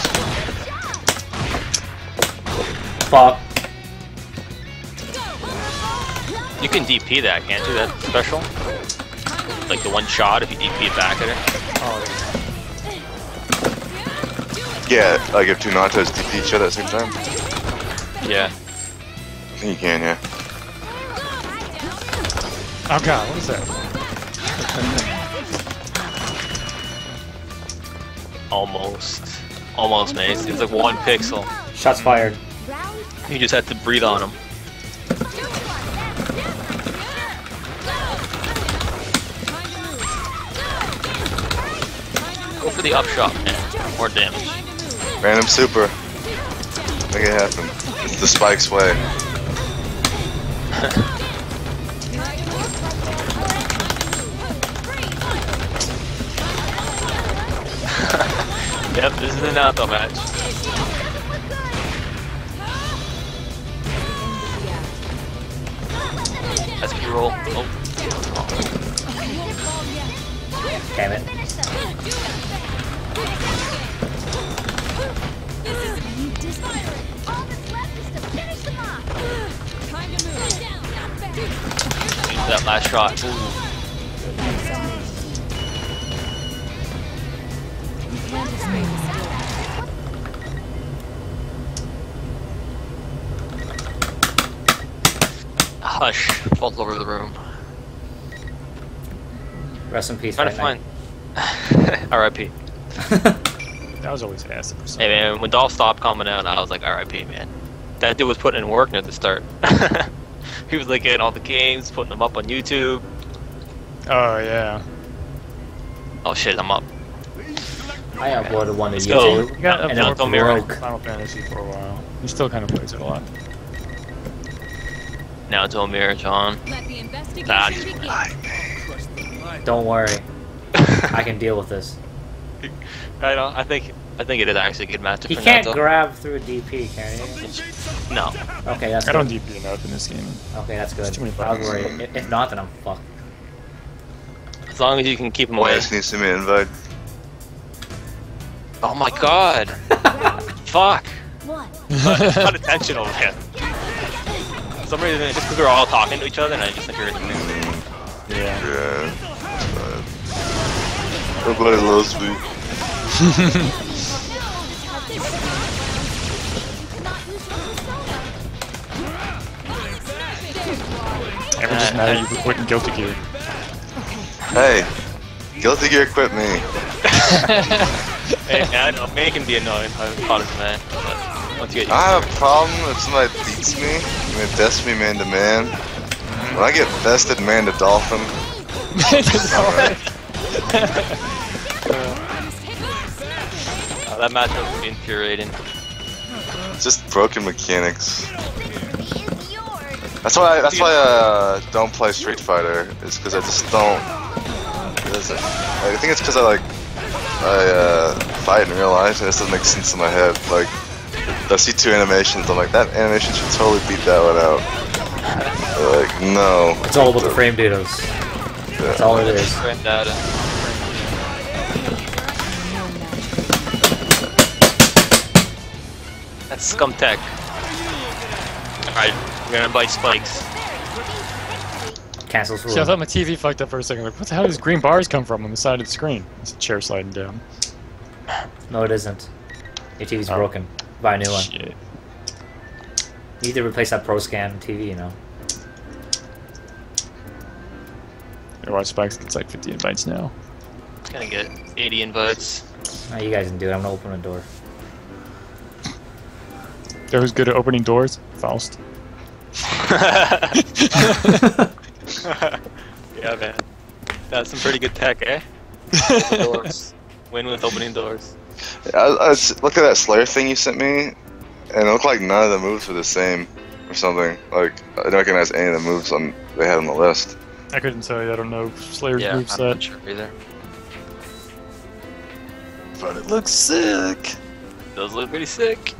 Fuck. You can D P that, can't you? That's special. Like the one shot if you D P it back at it. Yeah, like if two Narutos D P each other at the same time. Yeah. I think you can, yeah. Oh god, what is that? Almost. Almost, man. It's like one pixel. Shots fired. You just have to breathe on them. Go for the upshot, man. More damage. Random super. Make it happen. It's the Spike's way. Yep, this is an Naruto match. That's a roll. Oh. Damn it. Use that last shot. Ooh. Hush. Falls over the room. Rest in peace. Trying to Fight find. R I P. That was always acid percent. Hey man, when Dolph stopped coming out, I was like, R I P man. That dude was putting in work near the start. He was like getting all the games, putting them up on YouTube. Oh yeah. Oh shit, I'm up. I uploaded one to Let's go. YouTube. You got And up then there it for broke. Final Fantasy for a while. He still kind of plays it a lot. Now it's Omir, John. Let the investigation Nah, begin. Don't worry. I can deal with this. I know. I think. I think it is actually a good matchup He for can't Naruto. grab through a D P, can he? No. Okay, that's I don't good. D P enough in this game. Okay, that's good. It's too many I was buttons. worried. If if not, then I'm fucked. As long as you can keep him away. Mace needs to be an invite. Oh my god. Fuck. What? Unintentional, man. For some reason, just because we're all talking to each other, and I just hear it. Yeah. Yeah. But nobody loves me. Everyone's just mad at you for quitting Guilty Gear. Hey, Guilty Gear quit me. Hey, I know, man can be annoying, honestly, man. But once you get I have a problem if somebody beats me and they best me man to man. When I get bested man to dolphin, uh, that matchup would be infuriating. it's just broken mechanics. That's why I, that's why I uh, don't play Street Fighter. Is because I just don't. It isn't- I think it's because I like I uh, fight in real life. And it just doesn't make sense in my head. Like I see two animations, I'm like that animation should totally beat that one out. Like no. It's all about the frame datas. That's all it is. Frame data. That's Scumtech. Alright, we're gonna buy spikes. Cancels See, I rule. thought my T V fucked up for a second. Like, what the hell does green bars come from on the side of the screen? It's a chair sliding down. No, it isn't. Your T V's Oh. broken. Buy a new one. Shit. You need to replace that Pro Scan T V, you know. I watch Spikes, it's like fifty invites now. It's gonna get eighty invites. No, you guys can do it. I'm gonna open the door. You know who's good at opening doors? Faust. Yeah, man. That's some pretty good tech, eh? Open doors. Win with opening doors. I, I s- look at that Slayer thing you sent me, and it looked like none of the moves were the same or something. Like I didn't recognize any of the moves on they had on the list. I couldn't tell you, I don't know Slayer's Yeah, I'm moveset. not sure either. But it looks sick. Those look pretty sick.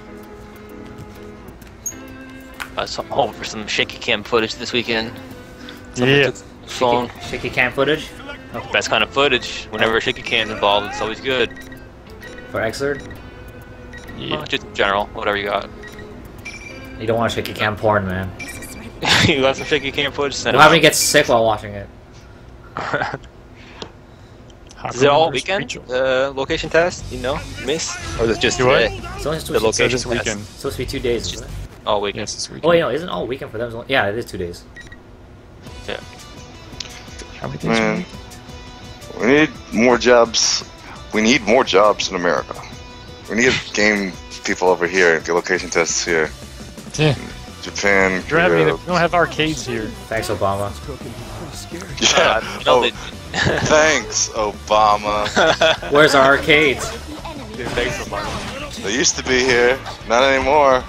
I was home for some shaky cam footage this weekend. Someone Yeah. took the phone. Shaky, shaky cam footage Best kind of footage. Whenever shaky cam's involved, it's always good. for Xrd. Yeah. Well, just in general, whatever you got. You don't want shaky cam porn, man. You got some shaky cam footage? Send What it happens when you get sick while watching it? out. Hot Is it all Runners weekend? Rachel. The location test? You know, miss? Or is it just Do what? today? It's only supposed, The to, So location this test. weekend. it's supposed to be two days, isn't it? All weekend. Yes, this weekend. Oh, wait, no, isn't all weekend for them? It's only- Yeah, it is two days. Yeah. How many things Man, we need more jobs. We need more jobs in America. We need game people over here. Get location tests here. Yeah. Japan. We don't, have any, Korea. we don't have arcades here. Thanks, Obama. Yeah. Uh, you know, oh, they- thanks, Obama. Where's our arcades? Dude, thanks so much. They used to be here, not anymore.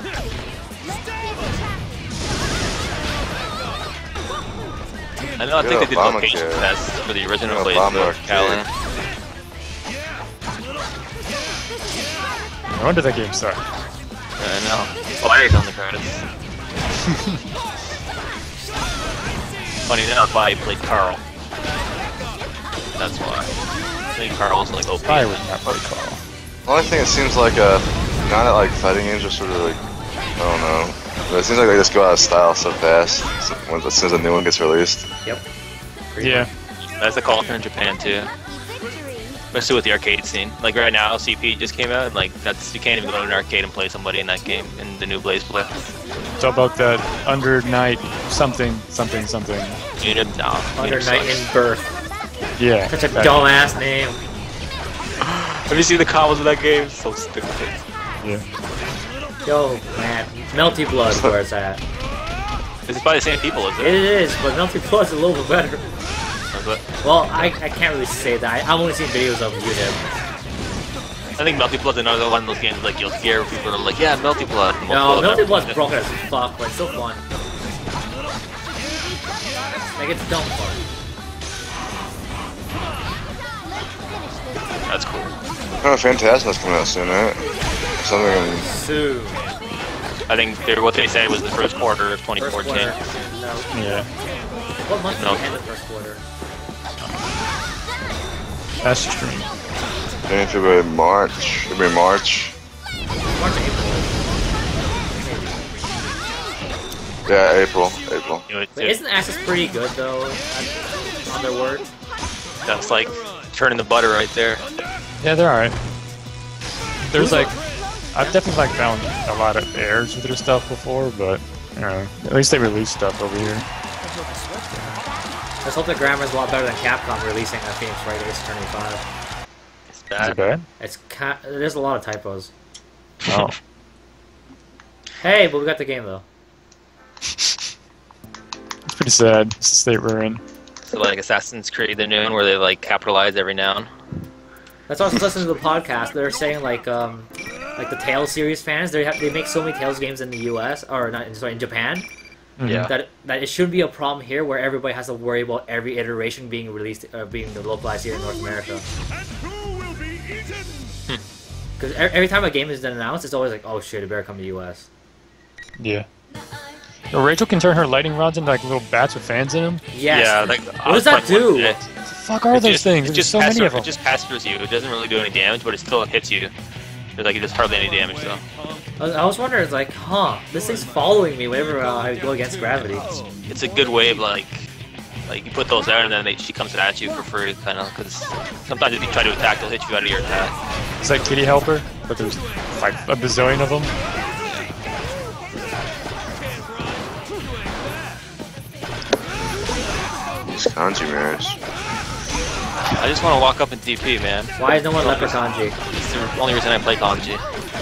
I know, I think Good they did Obamacare. location tests for the original Good place of Obamacare. Cali. No wonder that game sucked. I know. Fire's on the credits. Funny enough, I played Carl. That's why. I think Carl's like O P. I would not play Carl. The only thing it seems like, uh, now that like fighting games are sort of like, I don't know. But it seems like they just go out of style so fast so, when, as soon as a new one gets released. Yep. Pretty Yeah. That's the culture in Japan too. Especially with the arcade scene. Like right now, C P just came out, and like that's you can't even go to an arcade and play somebody in that game in the new Blaze Blitz. It's all about that under night something, something, something. Unit down. Under Unit Night sucks. in Birth. Yeah. Such a that- dumbass name. Have you seen the combos of that game? So stupid. Yeah. Yo, man. Melty Blood's where it's at. It's by the same people, is It it? is, but Melty Blood's a little bit better. But Well, I, I can't really say that. I, I've only seen videos of YouTube. I think Melty Blood's another one of those games like you'll hear people that are like, yeah, Melty Blood. and we'll No, pull it Melty up. Blood's broken as fuck, but it's still fun. Like, it's dumb fun. That's cool. Oh, Phantasma's coming out soon, right? Something. Soon. I think they're, what they said was the first quarter of twenty First fourteen. quarter. No. Yeah. What month did No. we end the first quarter? That's the stream. January, February, March. February, March. March, April. Yeah, April. April. You know, it- Wait, isn't Access pretty good, though, on their word? that's like turning the butter right there. Yeah, they're alright. There's like, I've definitely like found a lot of errors with their stuff before, but you know, at least they release stuff over here. Let's hope the grammar's a lot better than Capcom releasing a Phoenix Wright Ace Attorney five. It's Is it bad. bad? It's ca there's a lot of typos. Oh. Hey, but we got the game though. It's pretty sad. It's the state we're in. So like Assassin's Creed, the new one where they like capitalize every noun. That's why I was listening to the podcast. They're saying like um like the Tales series fans, they have they make so many Tales games in the U S or not sorry in Japan Yeah. that that it shouldn't be a problem here where everybody has to worry about every iteration being released uh, being localized here in North America. Because every time a game is announced, it's always like, oh shit, it better come to U S. Yeah. Yo, Rachel can turn her lightning rods into like little bats with fans in them. Yes. Yeah, like What does that do? What the fuck are It those just, things? It There's just, so pass many of through- them. it just pass through you. It doesn't really do any damage, but it still hits you. There's like just hardly any damage though. I was, I was wondering, it's like, huh, this thing's following me whenever uh, I go against gravity. It's a good way of like, like you put those out and then they, she comes at you for free, kind of. Because sometimes if you try to attack, they'll hit you out of your attack. It's like Kitty Helper, but there's like a bazillion of them. These kanji mirrors. I just want to walk up and D P, man. Why is no one Leper Kanji? It's the only reason I play Kanji.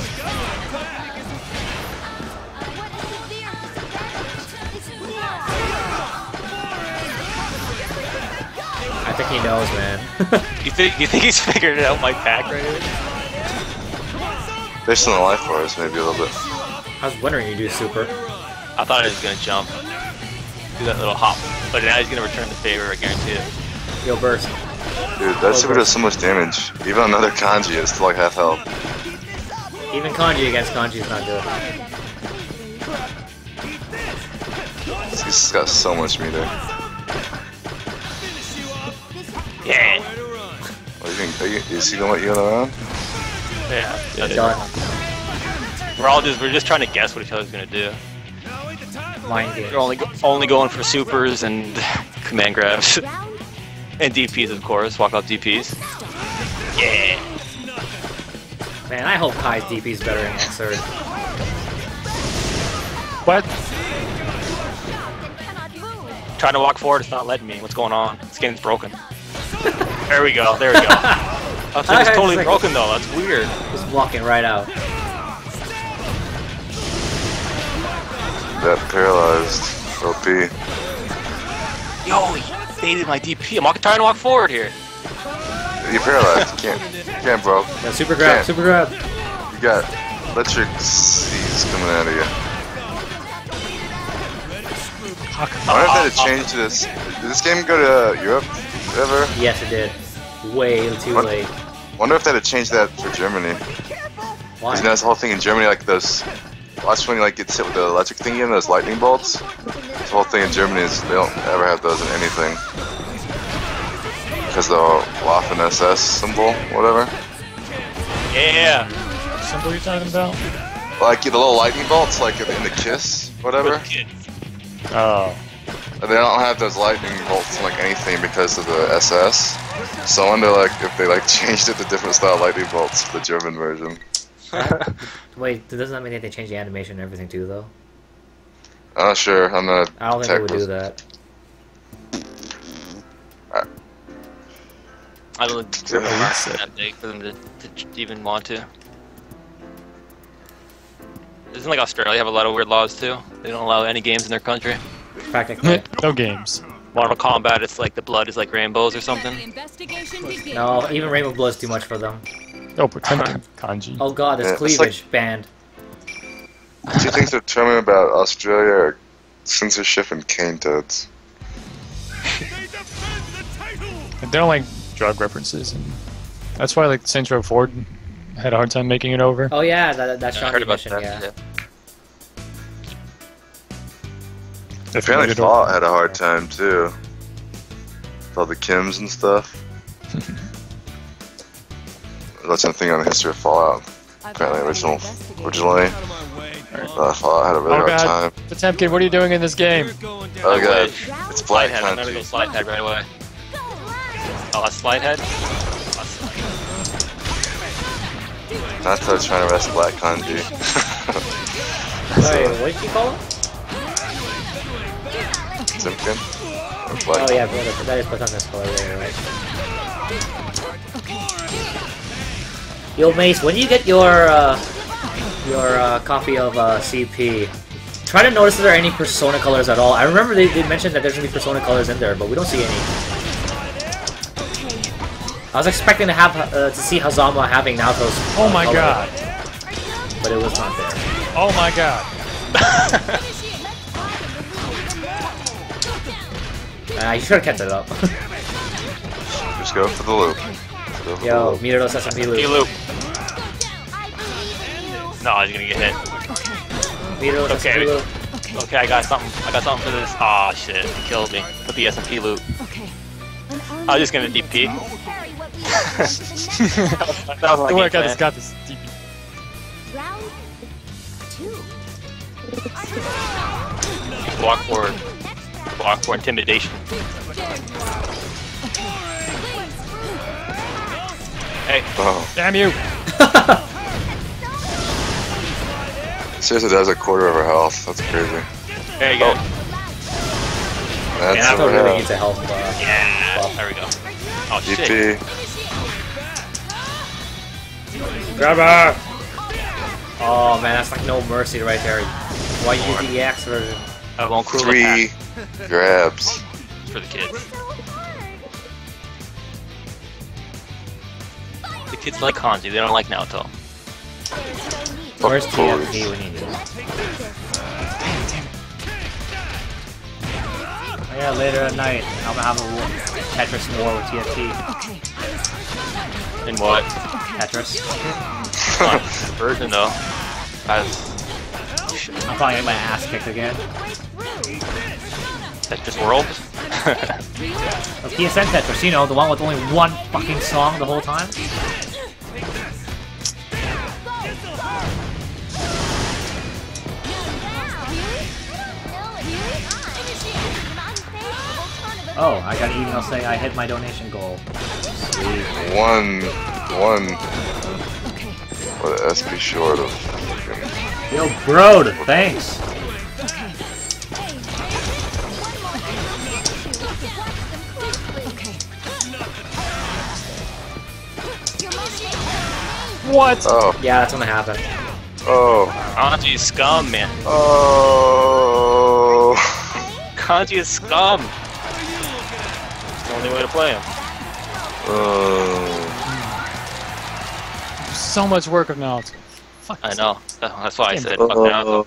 I think he knows, man. You think you think he's figured out my pack right here? Based on the life force, maybe a little bit. I was wondering you do super. I thought he was gonna jump, do that little hop, but now he's gonna return the favor. I guarantee it. Yo, burst. Dude, that super does so much damage. Even another kanji is still like half health. Even Kanji against Kanji is not good. He's got so much meter. Yeah. What do you think? Are you, is he gonna let you around? Yeah. That's Done. We're all just we're just trying to guess what each other's gonna do. Mind game. We're only go, only going for supers and command grabs and D Ps, of course. Walk out D Ps. Yeah. Man, I hope Kai's D P is better than Xrd. What? Trying to walk forward, it's not letting me. What's going on? This game's broken. There we go. There we go. That thing's totally broken though. That's weird. Just walking right out. That paralyzed O P. Yo, he baited my D P. I'm walking, trying to walk forward here. You're paralyzed. You can't. You can't, bro. Yeah, super grab, Yeah. super grab. You got electric seas coming out of you. I wonder if they had changed this. Did this game go to uh, Europe ever? Yes, it did. Way too What? late. Wonder if they had changed that for Germany. Why? Because you know, this whole thing in Germany, like those. Watch when you like get hit with the electric thingy and those lightning bolts. This whole thing in Germany is they don't ever have those in anything. Because the Waffen S S symbol, whatever. Yeah. What symbol are you talking about? Like the little lightning bolts, like in the Kiss, whatever. Oh. They don't have those lightning bolts in like anything because of the S S. So I wonder like if they like changed it to different style lightning bolts for the German version. Wait, doesn't that mean that they change the animation and everything too, though? I'm not sure. I'm not. I don't think they would do that. I don't think it's that big for them to, to even want to. Doesn't like Australia have a lot of weird laws too? They don't allow any games in their country. Practically. No games. Mortal Kombat, it's like the blood is like rainbows or something. Investigation begins. No, even Rainbow Blood's too much for them. Oh, pretend kanji. Oh god, there's Yeah, it's cleavage banned. Two things to determine about Australia are censorship and cane toads. And they don't like drug references, and that's why like Saints Row Ford had a hard time making it over. Oh yeah, that, that I Sean heard about mission, that. yeah. yeah. Apparently Definitely Fallout had a hard time too. With all the Kims and stuff. That's something on the history of Fallout. Apparently original, originally, uh, Fallout had a really Oh hard god, time. Potemkin, what are you doing in this game? Oh god, wish. it's Slide Black head, I'm gonna go Country. slide head right away. Oh, that's slide head? Not to trying to rest Black Kanji. Wait, what did you call him? Simpkin? Like, Oh yeah, but that is protagonist color there, right? Yo, Mace, when you get your uh, your uh, copy of uh, C P, try to notice if there are any Persona colors at all. I remember they, they mentioned that there's gonna be Persona colors in there, but we don't see any. I was expecting to have uh, to see Hazama having Naoto's. Uh, Oh my color, god. But it was not there. Oh my god. Uh, you should have kept it up. just go for the loop. Just go for the Yo, loop. Miro's S M P He loop. loop. No, he's gonna get hit. Miro's Okay. S M P loop. Okay, I got something. I got something for this. Aw, oh, shit. He killed me. Put the S M P loop. I was just gonna D P. that was Don't my worry, I game got this, plan. got this. D P. Round two. Block forward. Block for intimidation. Hey, Oh, Damn you! seriously, that was a quarter of her health. That's crazy. there you go. That's And Naoto what really I needs a health uh, Yeah, buff. there we go. Oh D shit. P. Grab her! Oh man, that's like no mercy right there. Why you use the E X version? I won't cruel Three attack grabs. for the kids. The kids like Kanji, they don't like Naoto. Where's Of T F course. P when you need it? Oh yeah, later at night, I'm gonna have a Tetris more with T F P. And what? Tetris. Not version though. As I'm probably getting my ass kicked again. Tetris World. Oh, P S N Tetris, you know, the one with only one fucking song the whole time. Oh, I got an email saying I hit my donation goal. Sweet. One, one. What an S P short of. fucking- Yo, bro, thanks. What? Oh, Yeah, that's gonna happen. oh, Kanji is scum, man. oh. Kanji is scum. It's the only way to play him. Oh. So much work of Naruto. Fuck. I know. That- That's why I Damn. said fuck Naruto.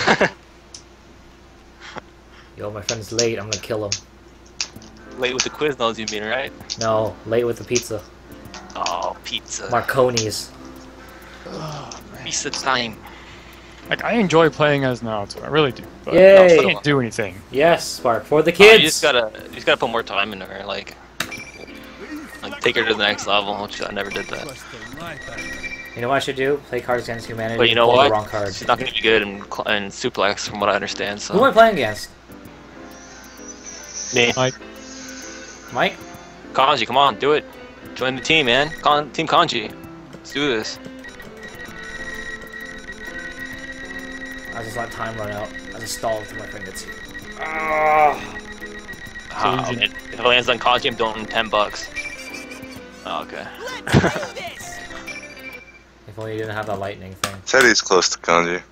Yo, my friend's late. I'm gonna kill him. Late with the Quiznos, you mean, right? No, late with the pizza. Oh, pizza. Marconi's. Pizza time. Like, I enjoy playing as Naruto. I really do. But Yay! I can't do anything. Yes, Spark for the Uh, kids. you just gotta, you just gotta put more time into her, like, like take her to the next level. Which I never did that. You know what I should do? Play Cards Against Humanity. But you know pull what? The wrong card. She's not gonna be good in, cl- in suplex, from what I understand. So. Who am I playing against? Me. Like, Mike? Kanji, come on, do it. Join the team, man. Con team Kanji. Let's do this. I just let time run out. I just stalled until my friend gets here. Ah. Oh, you man. If it lands on Kanji, I'm doing ten bucks. Oh, okay. If only you didn't have that lightning thing. Teddy's close to Kanji.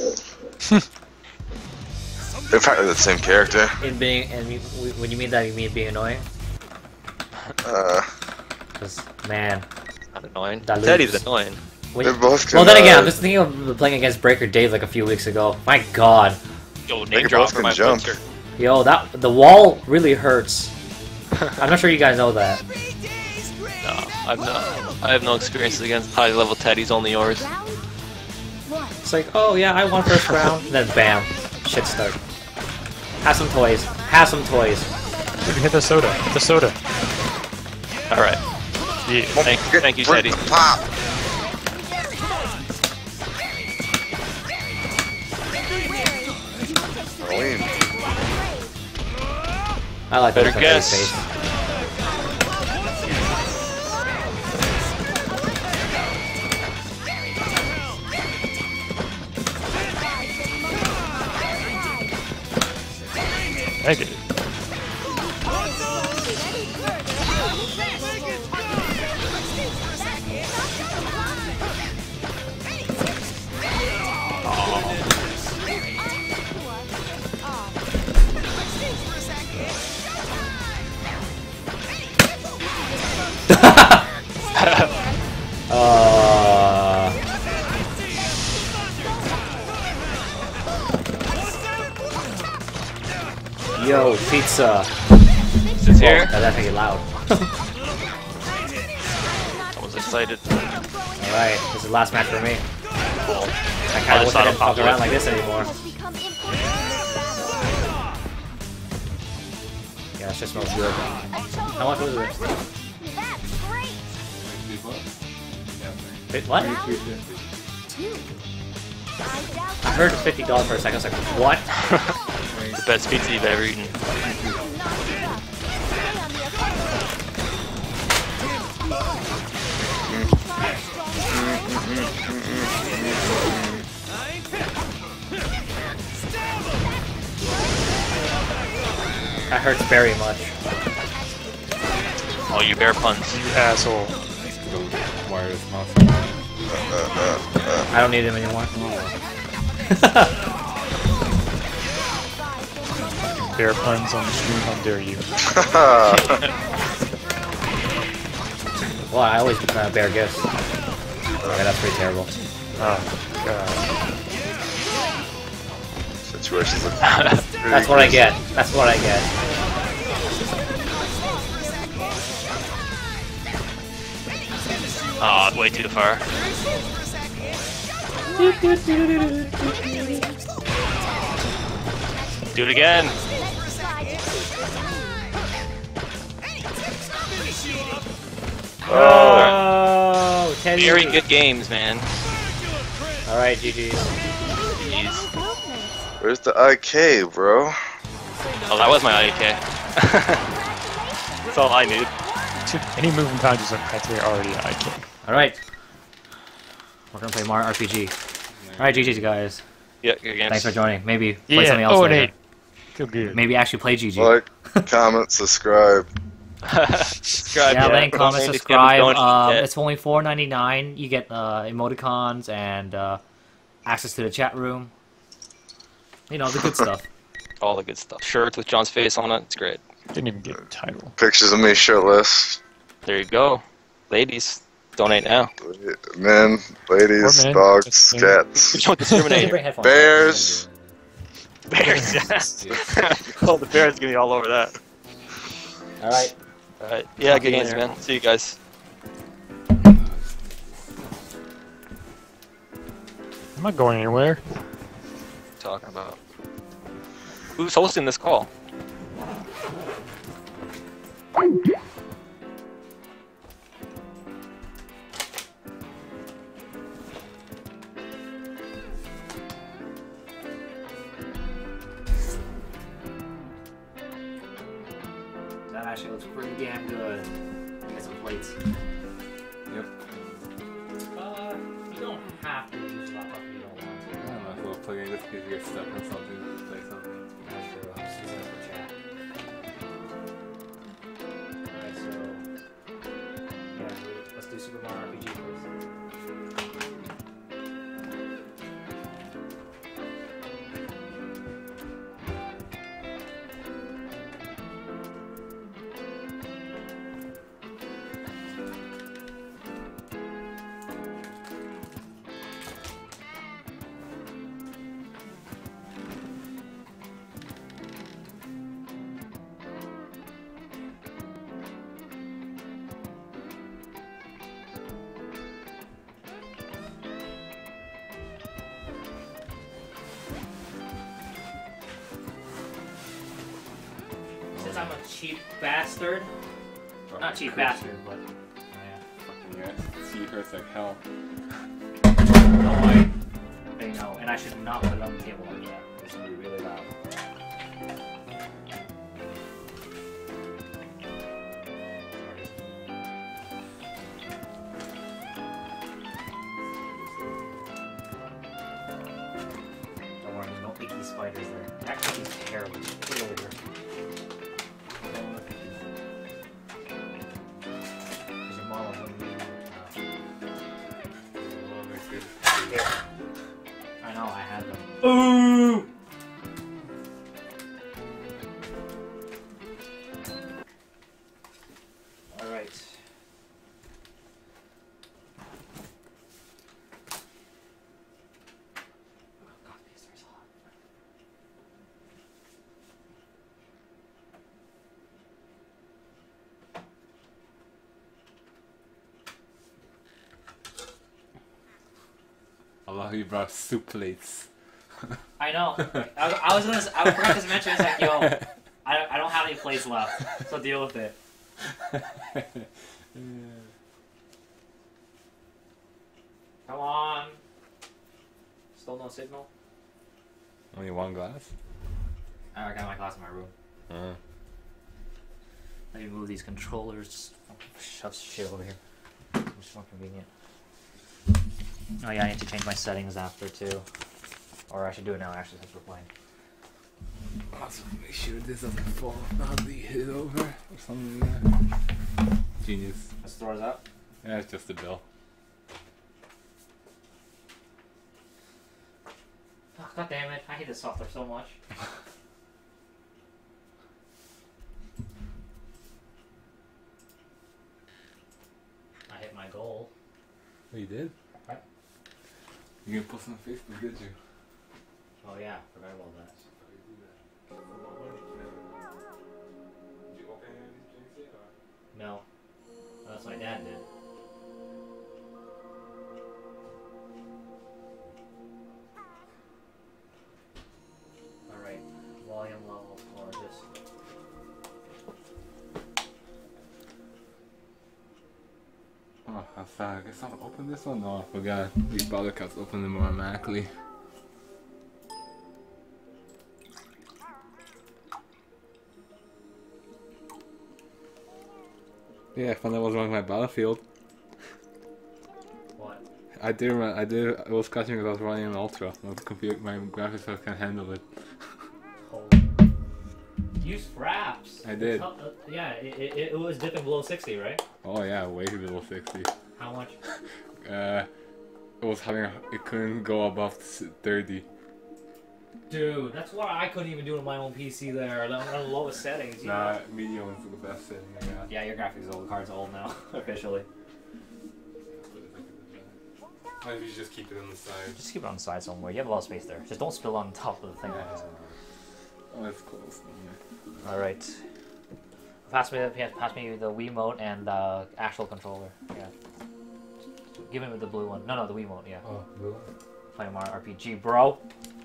They're practically the same character. In being, and you, when you mean that, you mean being annoying? Uh, Because, man. Not annoying. That Teddy's loops. annoying. When, they're both. well, then again, I'm uh, just thinking of playing against Breaker Dave like a few weeks ago. My god. Yo, They name both drop for can my jump. Blitzer. Yo, that the wall really hurts. I'm not sure you guys know that. No, I've no, I have no experience against high level Teddy's, only yours. Round one. It's like, oh yeah, I won first round, and then bam, shit start. Have some toys. Have some toys. you can hit the soda. Hit the soda. Alright. Yeah. Thank, thank you, Teddy. Pop. Arlene. I like Better that guess. face. Negative. Yo, pizza. It's here. Oh, that make it loud. I was excited. Alright, this is the last match for me. Cool. I kinda wish I didn't fuck around like this anymore. Yeah, it just smells good. How much was it? Wait, what? I heard fifty dollars for a second. I was like, what? The best pizza you've ever eaten. That hurts very much. Oh, you bear puns. You asshole. I don't need him anymore. Bear puns on the stream, how dare you. Well, I always uh, bear gifts. Okay, that's pretty terrible. Oh, God. Situations look That's what I get. That's what I get. Oh, way too far. Do it again. Oh, ten Very good games, man. Alright, G G's. Jeez. Where's the I K, bro? Oh, that was my I K. That's all I need. Dude, any moving contours are practically already I K. Alright. We're gonna play Mario R P G. Alright, G G's, guys. Yeah, good games. Thanks for joining. Maybe play Yeah, something else oh, later. and Feel good. Maybe actually play G G. Like, comment, subscribe. Subscribe, Yeah, like, comment, Maybe subscribe. don't Um, forget. it's only four ninety-nine. You get uh, emoticons and uh, access to the chat room. You know, the good stuff. All the good stuff. Shirts with John's face on it. It's great. Didn't even get a title. Pictures of me shirtless. There you go. Ladies, donate now. Men, ladies, Or men. dogs, Just men. cats, Don't You can discriminate. bring headphones. bears. Bears, yes. Oh, the bear's gonna be all over that. Alright. Alright. Yeah, Talk to good you games, later. man. See you guys. I'm not going anywhere. Talking about. Who's hosting this call? That actually looks pretty damn good. Get some plates. Yep. Uh, you don't have to use laptop if you don't want to. I might as well plug in just because you get stuck on something to play something. That's true. I'm just using it for chat. Alright, so yeah, we- let's do Super Mario R P G first. Since I'm a cheap bastard, not cheap bastard, but yeah. Yeah, see, hurts like hell. No, I, they know, and I should not put it on the table like that. It's gonna be really loud. Don't worry, there's no icky spiders there. That cookie's terrible. Put it over here. There's your mom when you. Here. I know, I had them. Ooh! Alright. Oh god, these are hot. love you brought soup plates. I know. I, I was gonna. I forgot to mention. It's like, yo, I, I don't have any plates left, so deal with it. Come on. Still no signal. Only one glass? I got my glass in my room. Uh. Let me move these controllers. Shove shit over here. It's more convenient. Oh yeah, I need to change my settings after too. Or I should do it now actually since we're playing. Also, make sure this doesn't fall badly, hit it over or something like that. Genius. Let's throw it up. Yeah, it's just a bill. Oh, God damn it, I hate this software so much. I hit my goal. Oh, you did? Right. You gonna post on Facebook, did you? Oh yeah, forgot about that. Did you open any of these drinks yet? Or? No. That's what my dad did. Alright, volume level for this. Oh, I thought, I guess I'll open this one? No, I forgot. These bottle caps open them automatically. Yeah, I found out what was wrong with my Battlefield. What? I did, run, I did, I was catching because I was running an Ultra. My computer, my graphics card can't handle it. Oh. Use fraps. I did. Uh, yeah, it, it, it was dipping below sixty, right? Oh yeah, way below sixty. How much? Uh, it was having, a, it couldn't go above thirty. Dude, that's why I couldn't even do it on my own P C there. On the lowest settings. You Nah, know? medium is the best setting I got. Yeah, your graphics old. The card's old now, officially. Why don't you just keep it on the side? Just keep it on the side somewhere. You have a lot of space there. Just don't spill on top of the thing. Yeah. Oh, it's close. Yeah. All right. Pass me, the, pass me the Wiimote and the uh, actual controller. Yeah. Give him the blue one. No, no, the Wiimote. Yeah. Oh, blue. Play Mario R P G, bro.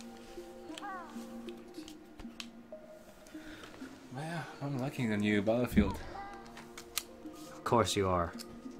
Yeah, I'm liking the new Battlefield. Of course you are.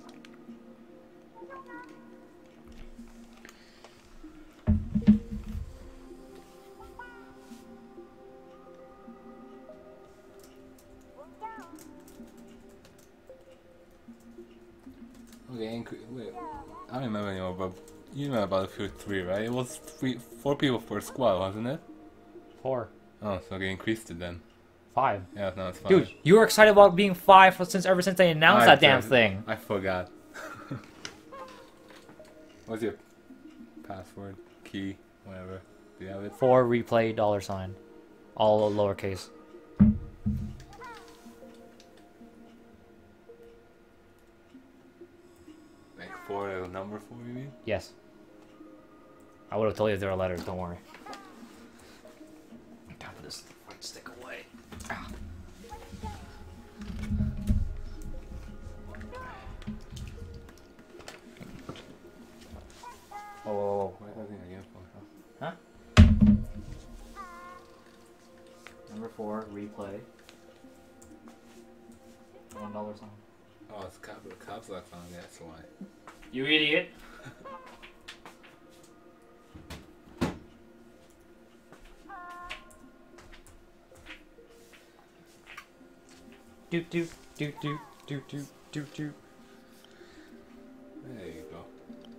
Okay, wait, I don't remember anymore, but you remember Battlefield three, right? It was three, four people per squad, wasn't it? Four. Oh, so they increased it then. Five. Yeah, no, it's five. Dude, you were excited about being five since ever since they announced I that damn just- thing. I forgot. What's your password, key, whatever? Do you have it? Four replay dollar sign, all lowercase. Like four, a number four, you mean? Yes. I would have told you if there were letters. Don't worry. Time to put this white stick away. Ah. Oh, whoa, whoa, whoa. Why doesn't it again for? Huh? Number four, replay. One dollar sign. Oh, it's cap, the caps lock on, that's why. You idiot! Do do do do do do do do. There you go.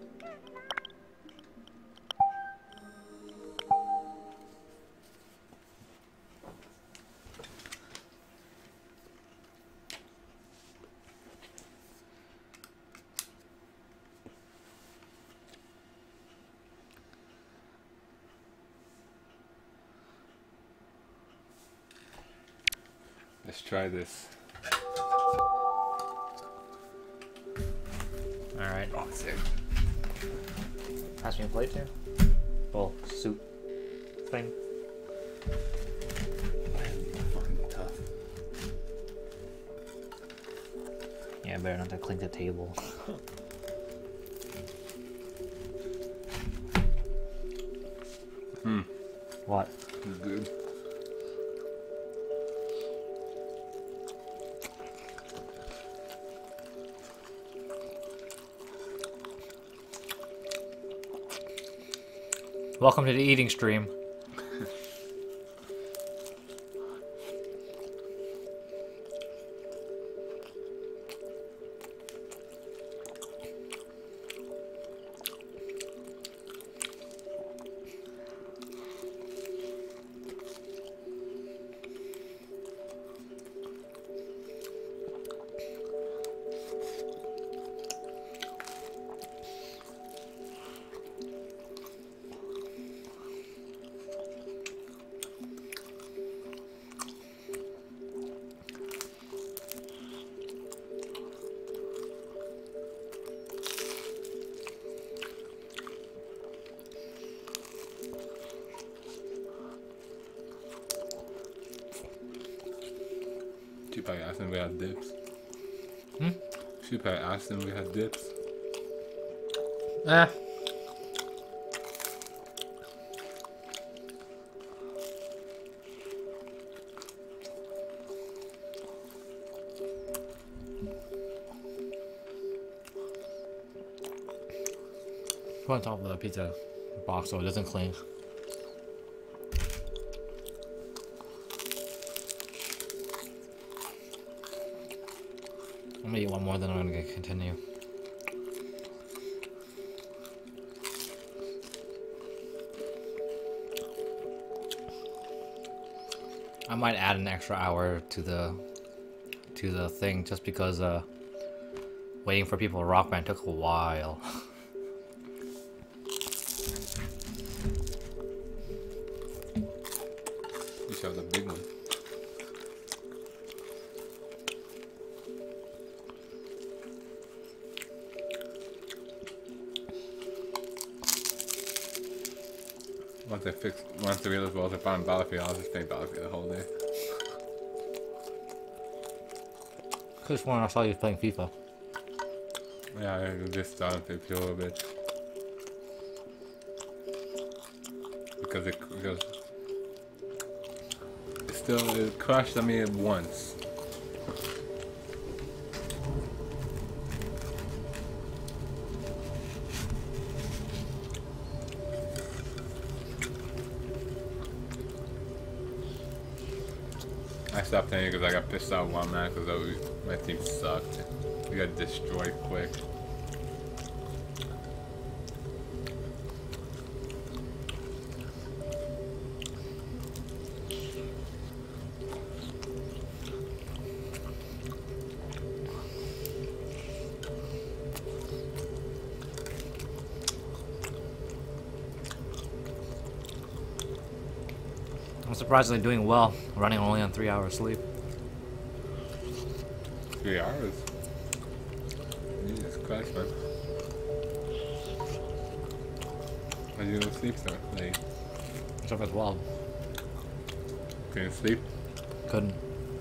Let's try this. Alright. Oh, sick. Pass me a plate too. Well, soup thing. Fucking tough. Yeah, better not to clink the table. What? It's good. Welcome to the eating stream. She probably asked him if we had dips. Hmm? She probably asked him if we had dips. Eh. Put on top of the pizza box so it doesn't cling. I'm gonna eat one more, then I'm gonna continue. I might add an extra hour to the to the thing just because uh, waiting for people to rock band took a while. You should have the big one. Once I fix, once the real balls are found Battlefield, I'll just play Battlefield the whole day. Cause when I saw you playing FIFA. Yeah, I just started to play a little bit. Because it, because it still, it crashed on me once. I stopped playing because I got pissed off one man because my team sucked. We got destroyed quick. I'm surprisingly doing well, running only on three hours sleep. Three hours? Jesus Christ, man. Why did you go to sleep so late? Stuff as well. Couldn't sleep? Couldn't.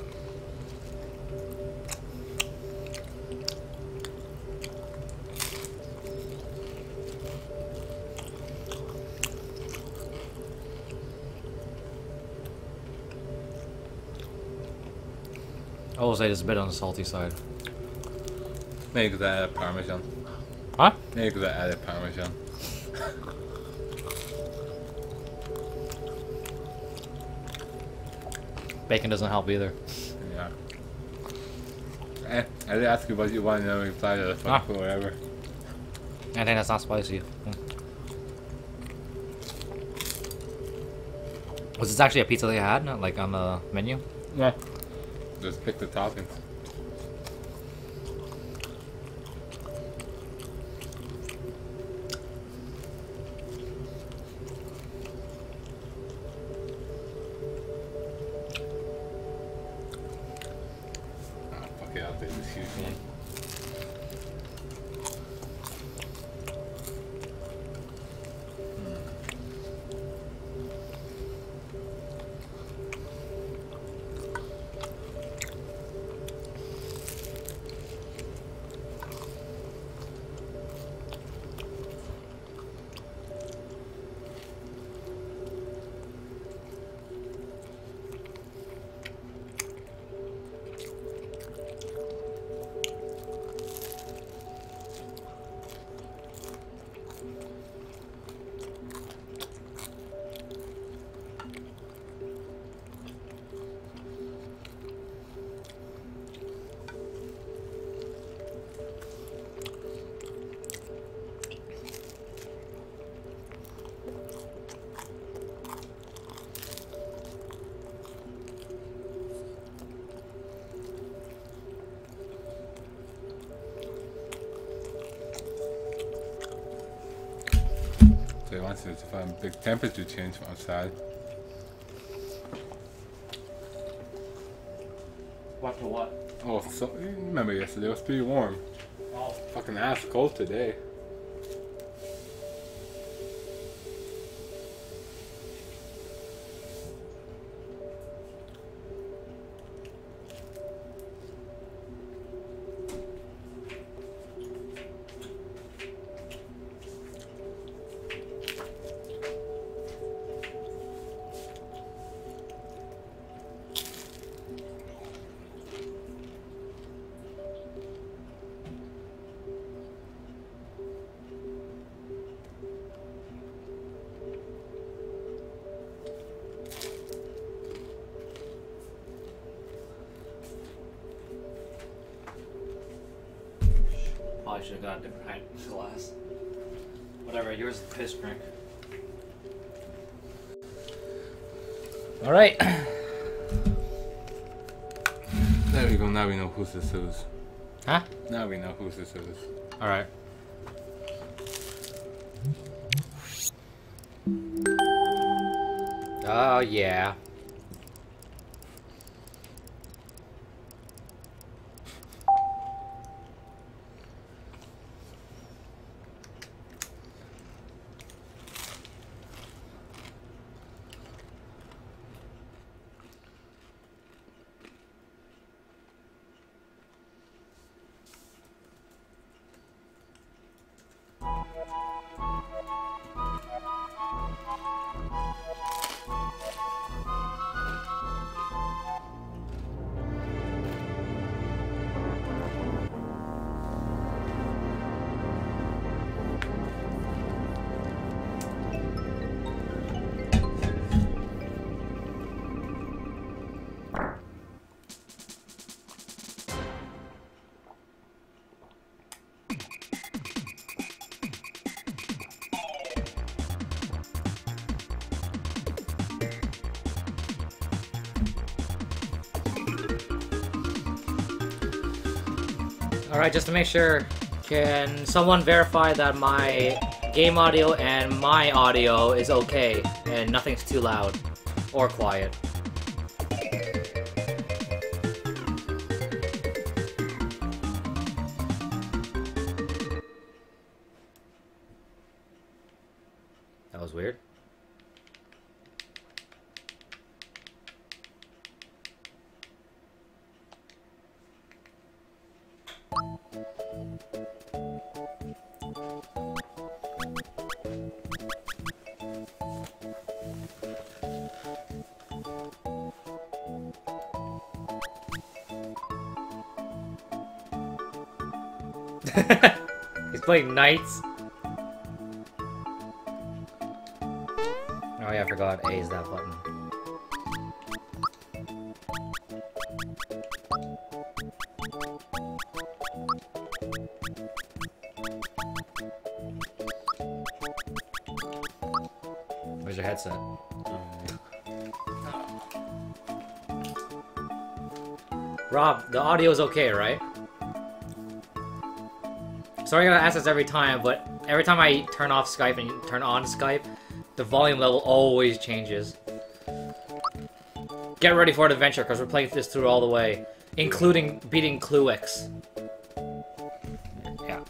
I will say it's a bit on the salty side. Maybe because I added Parmesan. Huh? Maybe because I added Parmesan. Bacon doesn't help either. Yeah. Eh, I did ask you what you want to know, reply to the phone Ah. or whatever. I think that's not spicy. Mm. Was this actually a pizza they had, not like on the menu? Yeah. Just pick the toppings. Ah, fuck it, I'll take this huge one. once. There's a big temperature change outside. What to what? Oh, so you remember yesterday? It was pretty warm. Oh. Fucking ass cold today. Probably should have got a different height glass. Whatever, yours is piss drink. Alright. There we go. Now we know who's this is. Huh? Now we know who's this is. Alright. Oh, yeah. Alright, just to make sure, can someone verify that my game audio and my audio is okay and nothing's too loud or quiet? That was weird. He's playing Knights. Oh yeah, I forgot. A is that button. Where's your headset? Rob, the audio is okay, right? Sorry I gotta ask this every time, but every time I turn off Skype and turn on Skype, the volume level always changes. Get ready for an adventure, because we're playing this through all the way, including beating Cluix. Yeah.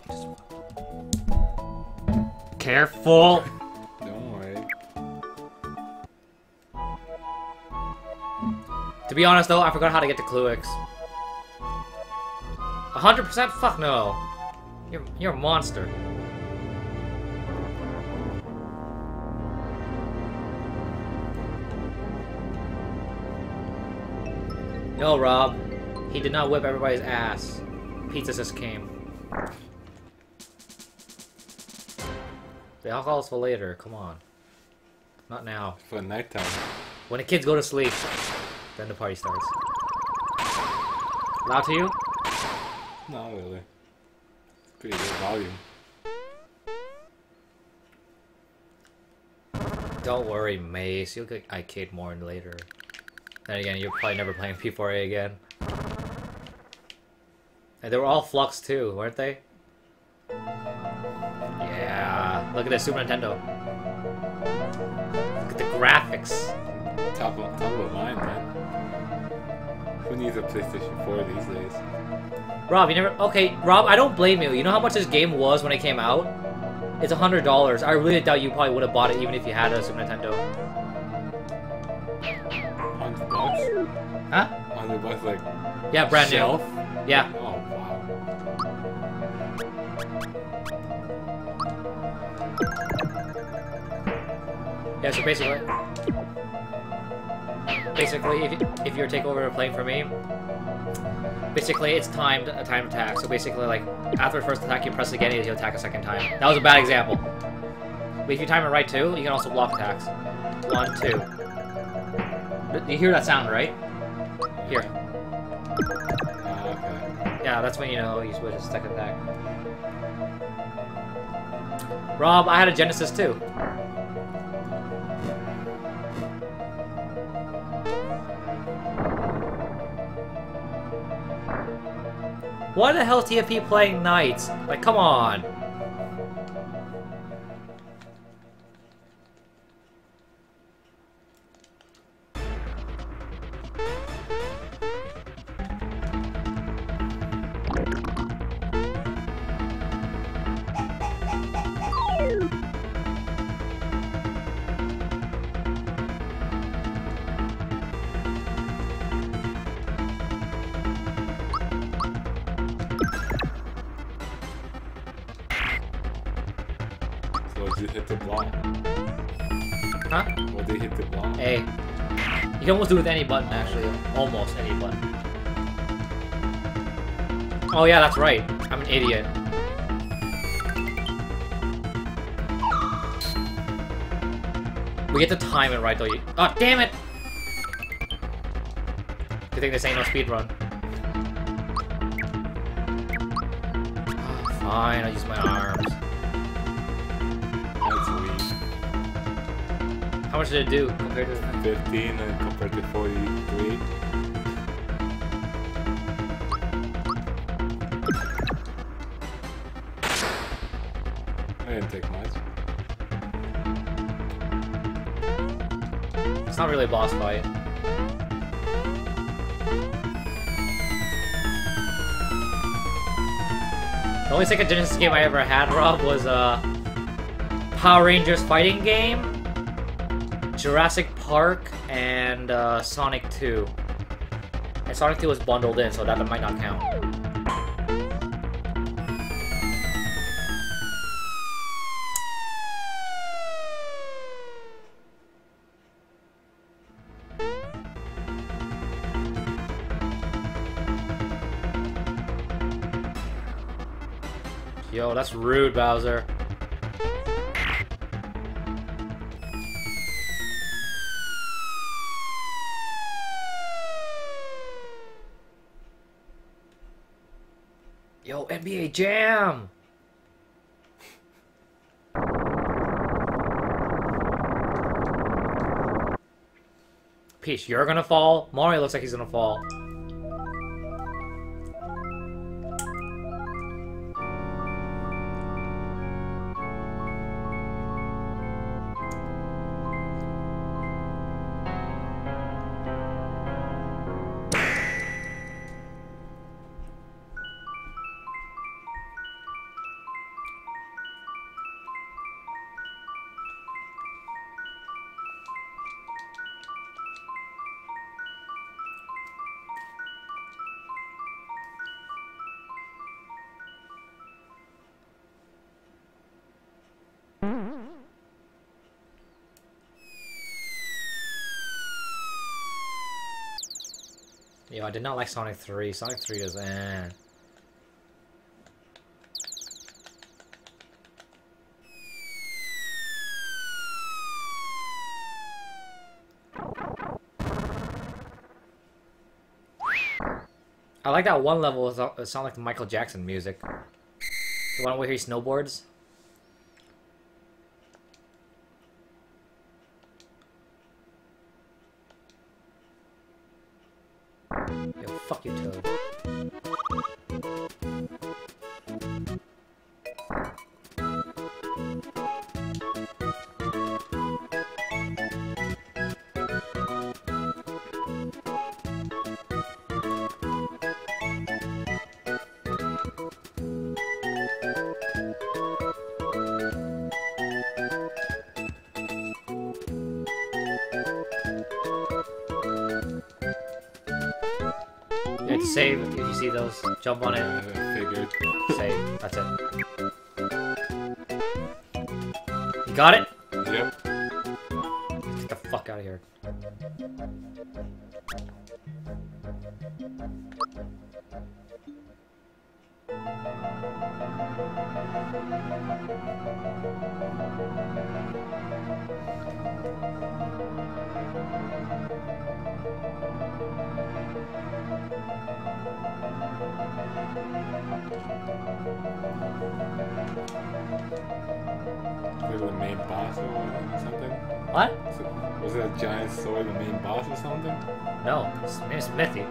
Careful! Don't worry. To be honest though, I forgot how to get to Cluix. one hundred percent? Fuck no. You're, you're a monster. No, Rob. He did not whip everybody's ass. Pizza just came. The alcohol's for later, come on. Not now. For nighttime. When the kids go to sleep, then the party starts. Loud to you? Not really. Pretty good volume. Don't worry, Mace. You'll get arcade more later. Then again, you're probably never playing P four A again. And they were all Flux too, weren't they? Yeah. Look at this Super Nintendo. graphics. Top of, top of mind, man. Who needs a PlayStation four these days? Rob, you never... Okay, Rob, I don't blame you. You know how much this game was when it came out? It's a hundred dollars. I really doubt you probably would have bought it even if you had a Super Nintendo. Hundred bucks? Huh? Hundred bucks, like Yeah, brand shelf? new. Yeah. Oh wow. Yeah, so basically... Basically, if, if you're taking over a plane for me, basically it's timed a time attack. So basically, like, after the first attack, you press again and he'll attack a second time. That was a bad example. But if you time it right too, you can also block attacks. One, two. You hear that sound, right? Here. Oh, okay. Yeah, that's when you know you switch to second attack. Rob, I had a Genesis too. Why the hell is T F P playing Knights? Like, come on. So did you hit the block? Huh? Or they hit the block? Hey. You can almost do it with any button, actually. Almost any button. Oh yeah, that's right. I'm an idiot. We get to time it right, though. You... Oh, damn it! Good thing this ain't no speed run. Oh, fine, I'll use my arms. That's weak. How much did it do compared to... fifteen and compared to forty-three. I didn't take much. It's not really a boss fight. The only Sega Genesis game I ever had, Rob, was uh, Power Rangers fighting game, Jurassic Park, and uh, Sonic two. And Sonic two was bundled in, so that might not count. Yo, that's rude, Bowser. Yo, N B A Jam! Peach, you're gonna fall? Mario looks like he's gonna fall. Yo, I did not like Sonic three. Sonic three is eh. I like that one level. It sounds like the Michael Jackson music. The one where he snowboards. Yo, fuck you, Toad. It's save if you see those. Jump on it. I figured. Save. That's it. You got it? Yep. Get the fuck out of here. Was it the main boss or something? What? So, was it a giant sword the main boss or something? No, it's, maybe it's Smithy.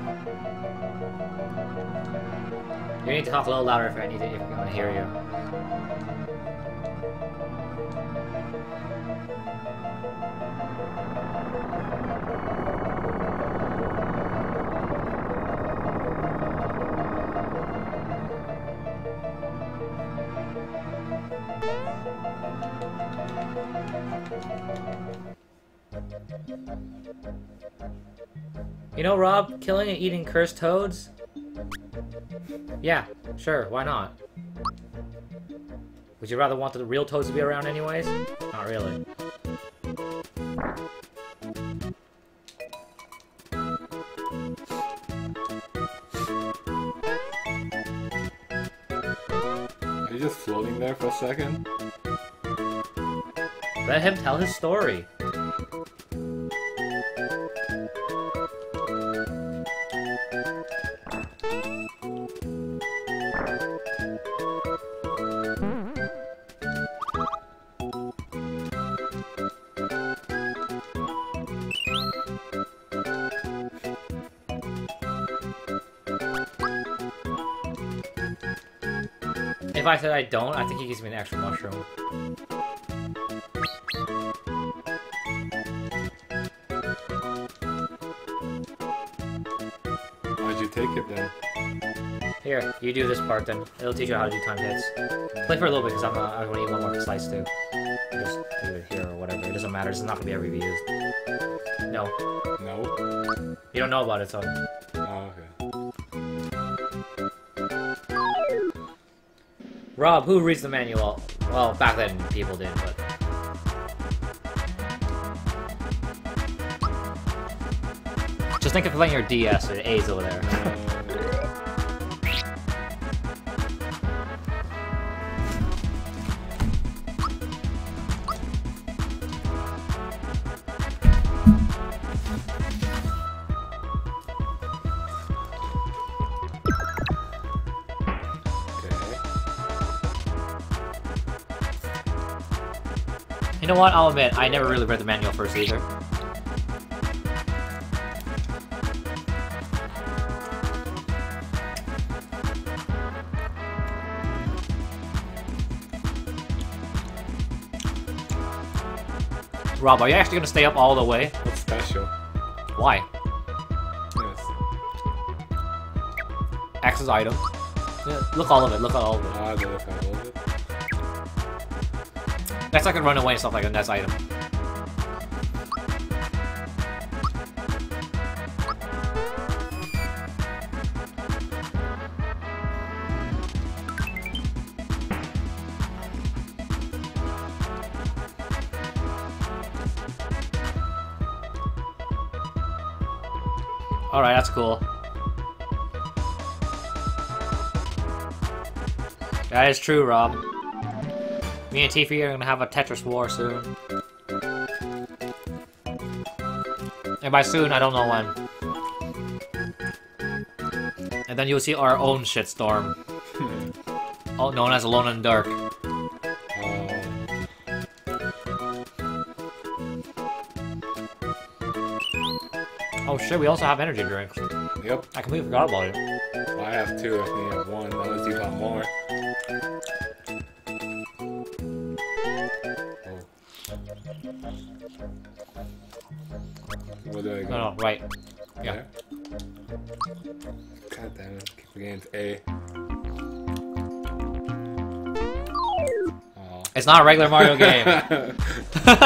You need to talk a little louder if I need to, if I want to hear you. You know, Rob, killing and eating cursed toads? Yeah, sure, why not? Would you rather want the real toads to be around anyways? Not really. Are you just floating there for a second? Let him tell his story. If I said I don't, I think he gives me an extra mushroom. Why'd you take it then? Here, you do this part then. It'll teach you how to do time hits. Play for a little bit because I'm uh, I'm gonna need one more slice too. Just do it here or whatever. It doesn't matter. It's not gonna be ever reused. No. No? You don't know about it, so. Oh, okay. Rob, who reads the manual? Well, back then people did, but. Just think of playing your D S or A's over there. You know what? I'll admit, I never really read the manual first either. Rob, are you actually gonna stay up all the way? What's special? Why? Yes. Axe's item. Yeah, look all of it, look at all of it. Ah, I look at all of it. That's like a run away and stuff like that, that's item. Alright, that's cool. That is true, Rob. Me and Tiffy are gonna have a Tetris war soon. And by soon, I don't know when. And then you'll see our own shitstorm. Oh, known as Alone in the Dark. Oh shit, we also have energy drinks. Yep. I completely forgot about it. Well, I have two, I think you have one, unless you got more. Where do I go? No, no, right. Yeah. There? God damn it, keep forgetting it's A. Oh. It's not a regular Mario game.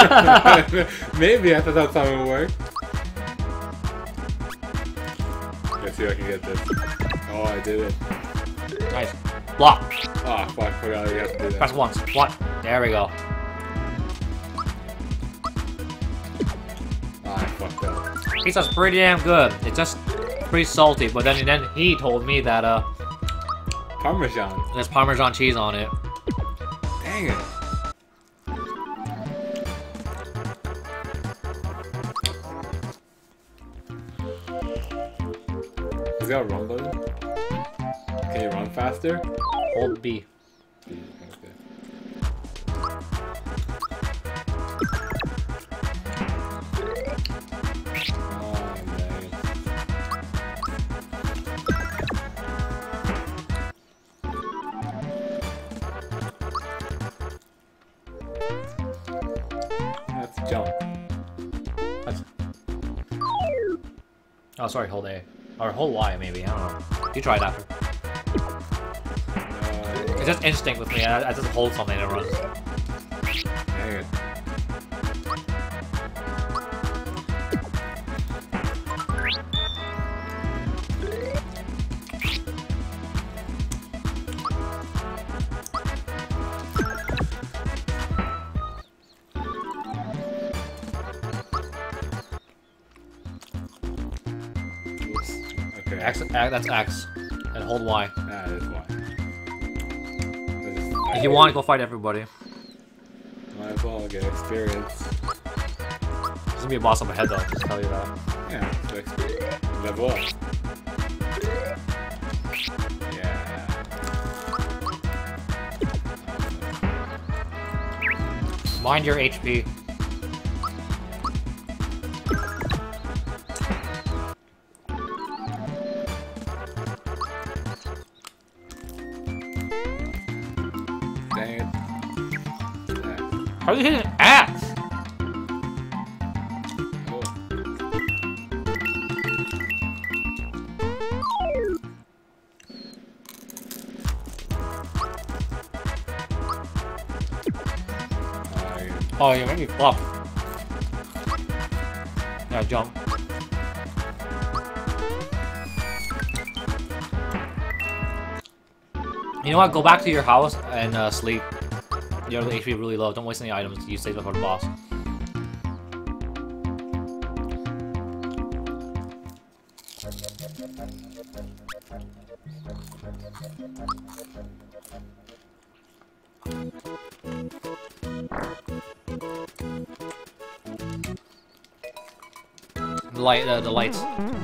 Maybe I thought that's how it worked. Let's see if I can get this. Oh, I did it. Nice. Block. Ah, oh, fuck, I forgot you have to do that. Press once. One. There we go. Ah, I fucked up. Pizza's pretty damn good. It's just pretty salty, but then then he told me that uh Parmesan. there's Parmesan cheese on it. Dang it. Is that a run button? Can you run faster? Hold B. B, okay. Oh, man. That's jump. That's... Oh, sorry. Hold A or hold Y maybe. I don't know. You try it after. Uh, It's just instinct with me. I, I just hold something and it runs. dang it. Oops. Okay. X, uh, that's X, and hold Y. That is why. If you want, go fight everybody. Might as well get experience. There's gonna be a boss up ahead though. Just tell you that. Yeah, so experience. Level up. Yeah. Mind your H P. Dang it. How are you hitting X? Oh. Oh, you made me flop. Yeah, jump. You know what? Go back to your house and uh, sleep. Your H P really low. Don't waste any items. You save them for the boss. The light, uh, the lights.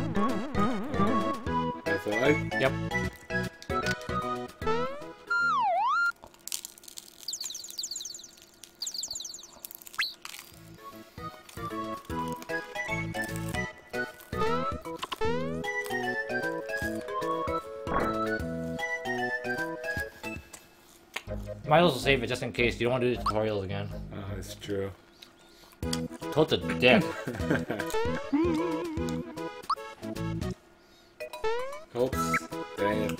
That's alright. Yep. Might as well save it just in case you don't want to do the tutorials again. Oh, it's true. Told the dick. Oops. Dang it.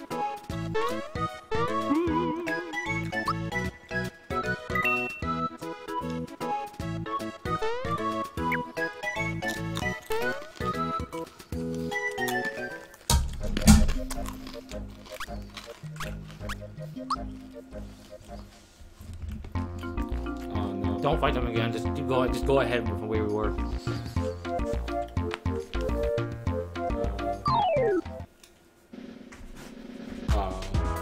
Oh no. Don't fight them again. Just go. Just go ahead from where we were. Oh.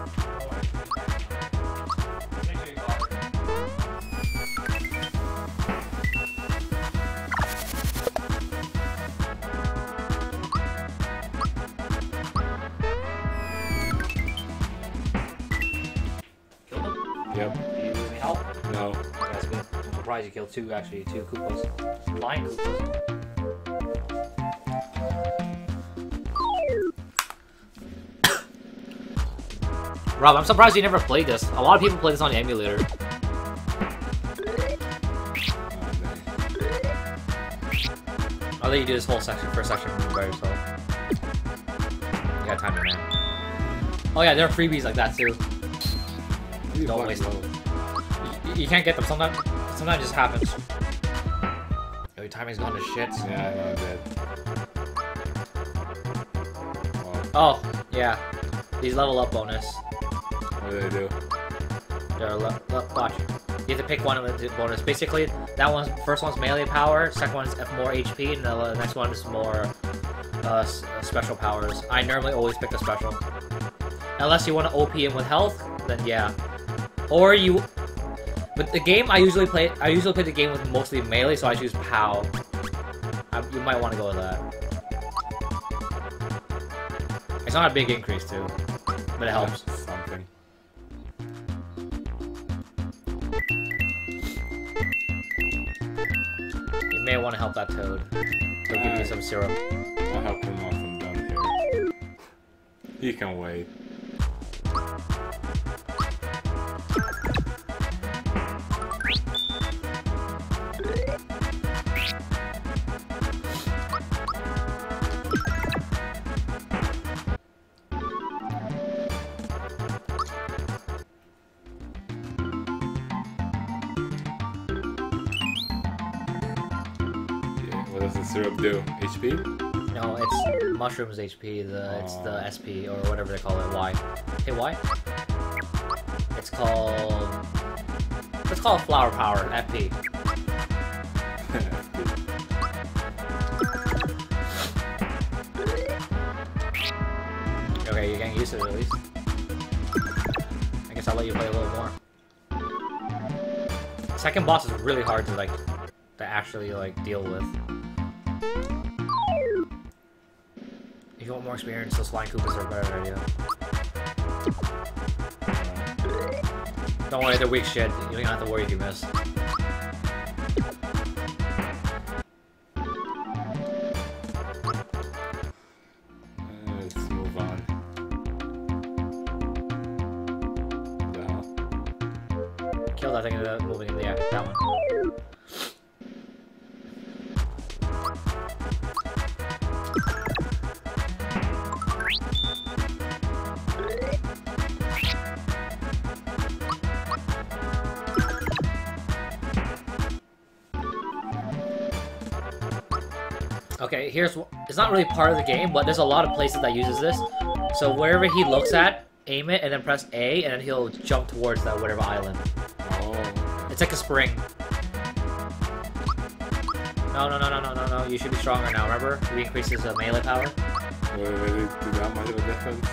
Kill them? Yep. Do you lose any health? No. That's good. I'm surprised you killed two, actually. Two Koopas. Flying Koopas. Rob, I'm surprised you never played this. A lot of people play this on the emulator. I'll let you do this whole section, first section by yourself. You got time, man. Oh yeah, there are freebies like that too. Don't waste them. You, you can't get them. Sometimes, sometimes it just happens. Your timing's gone to shit. Yeah, I know, I'm dead. Oh, Oh, yeah. These level up bonus. What do they do? They're le le watch. You have to pick one of the bonus. Basically, that one's first one's melee power, second one's more H P, and the next one is more uh, s special powers. I normally always pick the special. Unless you want to O P him with health, then yeah. Or you... But the game, I usually play I usually play the game with mostly melee, so I choose POW. Um, you might want to go with that. It's not a big increase, too. But it helps. That's something. You may want to help that Toad. He'll give you some syrup. I'll help him once I'm done here. He can wait. What does the syrup do? H P? No, it's mushrooms H P. The it's the S P or whatever they call it. Y. Hey, Y. It's called. Let's call it flower power. F P. Okay, you're getting used to it at least. I guess I'll let you play a little more. Second boss is really hard to like to actually like deal with. If you want more experience, those flying Koopas are a better idea. Don't worry, they're weak shit. You don't have to worry if you miss. Let's move on. What the hell? Kill that thing uh, moving in the air. That one. Okay, here's it's not really part of the game, but there's a lot of places that uses this. So wherever he looks at, aim it, and then press A, and then he'll jump towards that whatever island. Oh. It's like a spring. No, no, no, no, no, no, no. You should be stronger now. Remember, we increased his uh, melee power. Will it really do that much of a difference?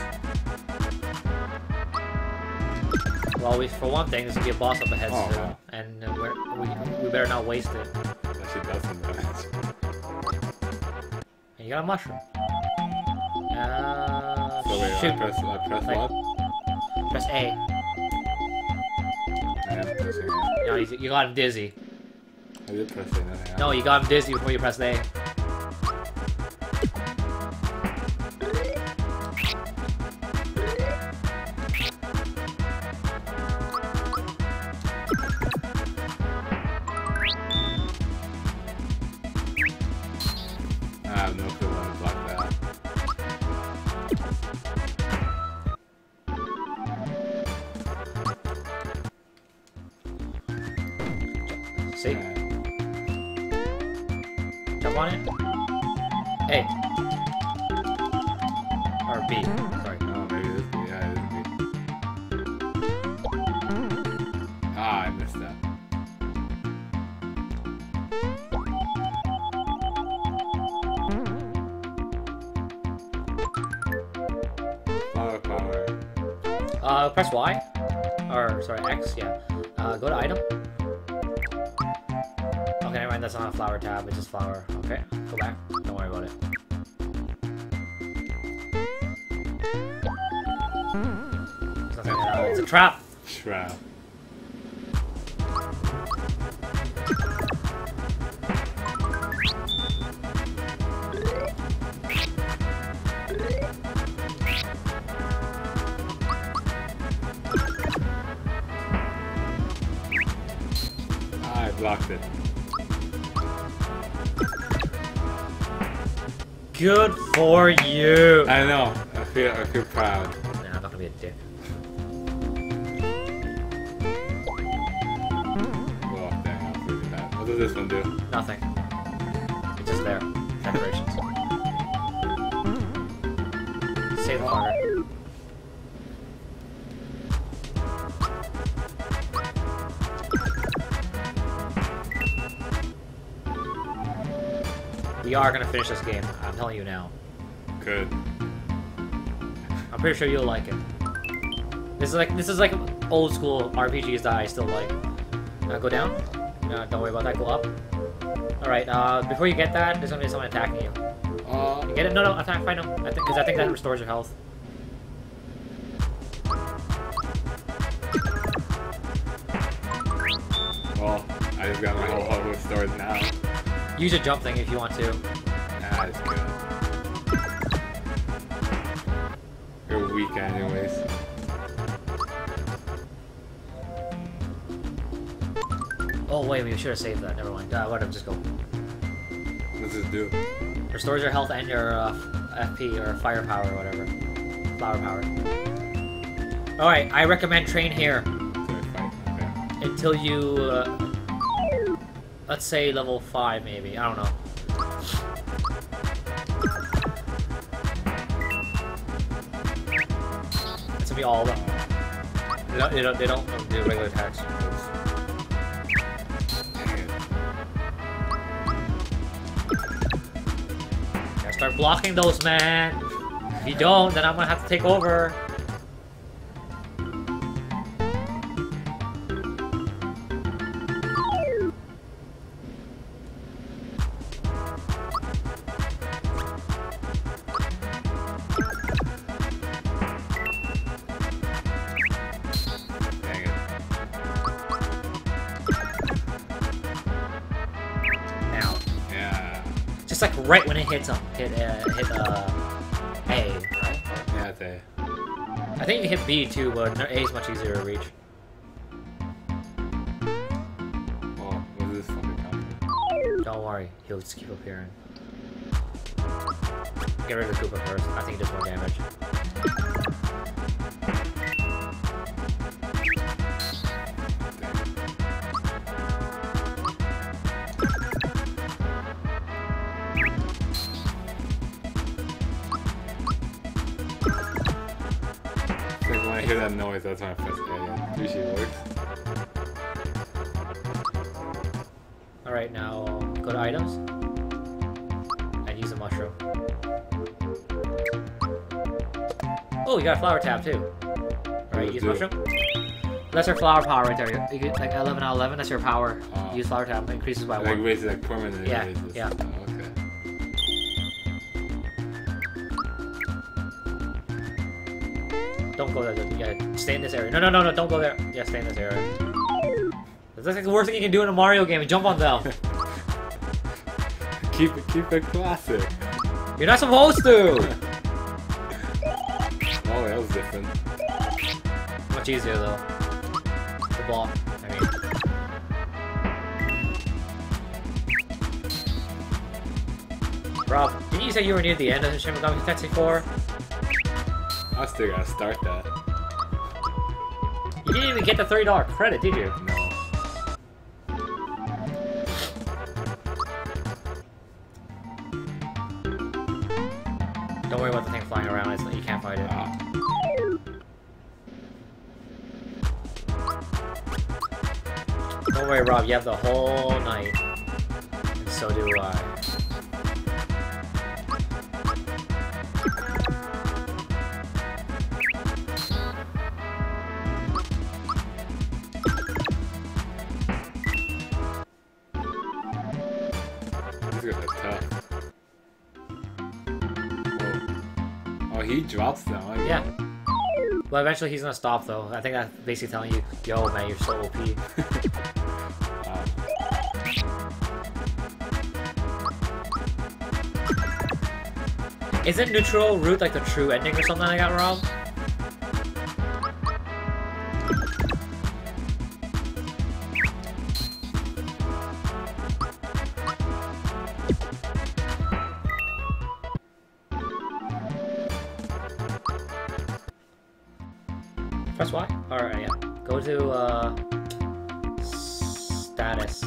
Well, we, for one thing, there's gonna be a boss up ahead Oh, soon, wow. and uh, we're, we we better not waste it. That shit does some damage. And you got a mushroom. Uh, So wait, shoot. I press, I press Like- what? Press A. I am pressing it. No, you, you got him dizzy. I did press it. nothing No, you got him dizzy before you pressed A. I have no clue how to block that. See? Yeah. Jump on it. A. Or B. Sorry. Oh, maybe this B. Yeah, it is B. Ah, I missed that. Power, power. Uh, press Y. Or, sorry, X, yeah. Uh, go to item. Okay, never mind, that's not a flower tab, it's just flower. Okay, go back. Don't worry about it. There's nothing, uh, it's a trap! Shroud. Ah, I blocked it. Good for you! I know. I feel. I feel proud. Nah, I'm not gonna be a dick. Oh, dang, that was really bad. What does this one do? Nothing. It's just there. Decorations. save the fucker. We are gonna finish this game. I'm telling you now. Good. I'm pretty sure you'll like it. This is like this is like old school R P Gs that I still like. Uh, go down. No, don't worry about that. Go up. All right. Uh, before you get that, there's gonna be someone attacking you. Uh, You get it? No, no. Attack. Find him. I think because I think that restores your health. well, I just got my whole health restored now. Use your jump thing if you want to. Nah, it's good. You're weak anyways. Oh wait, we should have saved that. Never mind. Uh, whatever. Just go. What's this do? Restores your health and your uh, F P or firepower or whatever. Flower power. Alright, I recommend train here So I fight. Okay. until you, uh, let's say level five maybe. I don't know. That's gonna be all of them. They don't, they don't, they don't do regular attacks. Dang it. Gotta start blocking those, man. If you don't, then I'm gonna have to take over. Dang it. Now. Yeah. Just like right when it hits him. Hit, uh, hit, uh, A, right? Yeah, it's A. I think you can hit B too, but A is much easier to reach. Well, what is this fucking coming? Don't worry, he'll just keep appearing. Get rid of the Koopa first. I think he does more damage. It's like when I hear that noise, that's when I press A. And it usually works. Alright, now go to items. And use a mushroom. Oh, you got a flower tab too. Alright, use do. mushroom. That's your flower power right there. You get like eleven out of eleven, that's your power. Oh. Use flower tab, it increases by Like one. raises like permanent. Yeah, raises. yeah. Oh, okay. Don't go there, yeah, stay in this area. No, no, no, no, don't go there. Yeah, stay in this area. That's like the worst thing you can do in a Mario game, jump on them. Keep it, keep it classic. You're not supposed to! Oh, that was different. Much easier though. The ball, I mean. Rob, didn't you say you were near the end of the Shin Megami Tensei four? I still gotta start that. You didn't even get the thirty dollar credit, did you? No. Don't worry about the thing flying around, it's, you can't fight it. Ah. Don't worry, Rob, you have the whole night. And so do I. These guys are tough. Whoa. Oh, he drops them. I Yeah. Well, eventually he's gonna stop though. I think that's basically telling you, yo man, you're so O P. Wow. Isn't neutral root like the true ending or something I got wrong? Press Y? Alright, yeah. Go to, uh... status.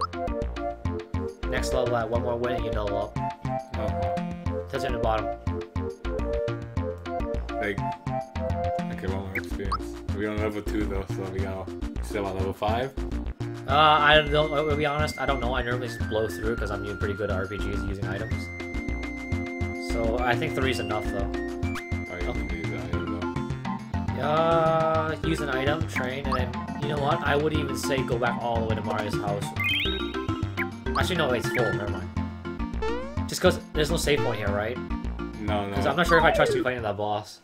Next level at one more win and you level up. Oh. Touch it in the bottom. Like, okay, one more experience. We're on level two though, so we got still on level five. Uh, I don't. To be honest, I don't know. I normally just blow through because I'm doing pretty good at R P Gs using items. So I think three is enough though. Oh, you can use that item though. Uh, use an item, train, and then you know what? I would even say go back all the way to Mario's house. Actually, no, it's full. Never mind. Just because there's no save point here, right? No, no. Because I'm not sure if I trust you fighting that boss.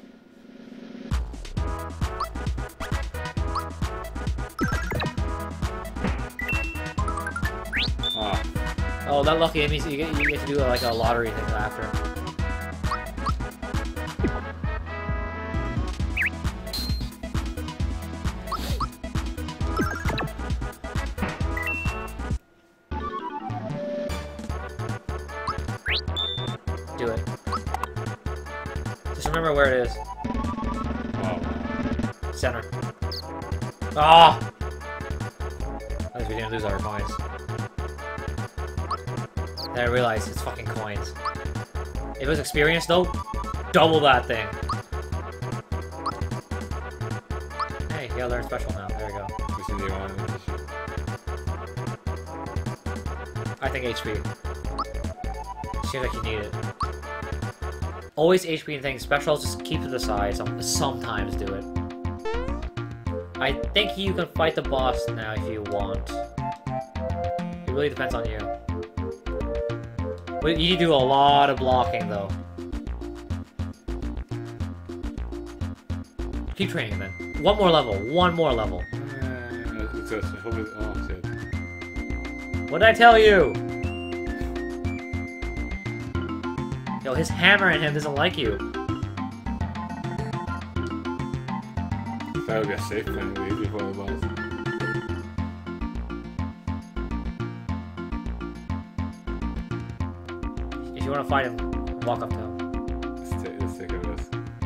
Ah. Oh, that lucky means you get you get to do like a lottery thing after. Do it. Just remember where it is. Oh. Center. Ah! At least we didn't lose our coins. Then I realized it's fucking coins. If it was experience though, double that thing. Hey, you gotta learn special now. There we go. Which one do you want? I think H P. Seems like you need it. Always H P and things. Specials just keep to the side. Some, sometimes do it. I think you can fight the boss now if you want. It really depends on you. But you do a lot of blocking though. Keep training then. One more level. One more level. Uh, it's just, hope it, oh shit. What did I tell you? Yo, his hammer in him doesn't like you. That would be a safe point way before the boss. If you want to fight him, walk up to him. Let's take, let's take a risk.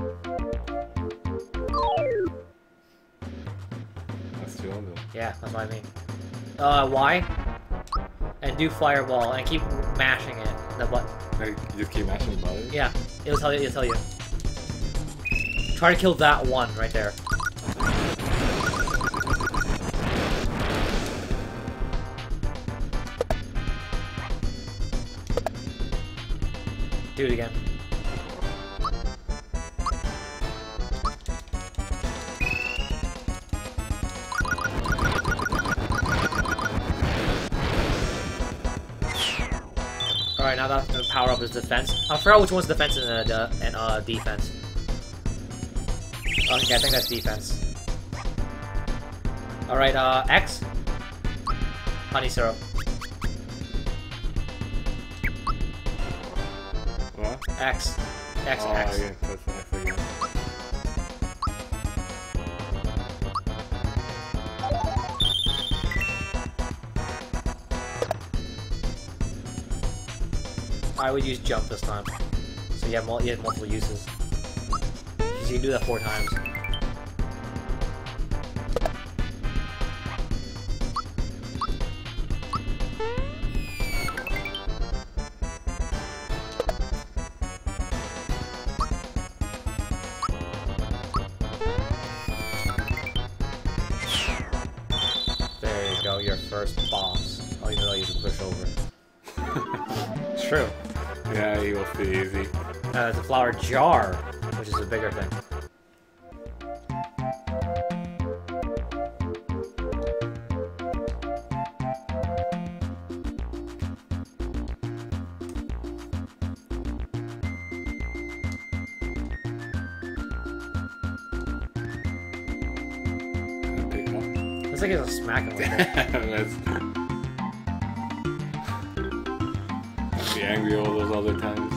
That's too long though. Yeah, that's what I mean. Uh, Y? And do fireball and keep mashing it. The button. Like, you just keep mashing the button? Yeah, it'll tell you. It'll tell you. Try to kill that one right there. Do it again. Alright, now that the power up is defense. I forgot which one's defense and, uh, and uh, defense. Okay, I think that's defense. Alright, uh, X. Honey syrup. What? X. X, oh, X. yeah, that's X again. I would use jump this time. So you have, mul you have multiple uses. So you can do that four times. There you go, your first boss. Oh, even though you can push over. It's true. Yeah, he was pretty easy. Uh, it's a flower jar, which is a bigger thing. Pick up. Looks like it's a smack him with it. Let's be angry all those other times.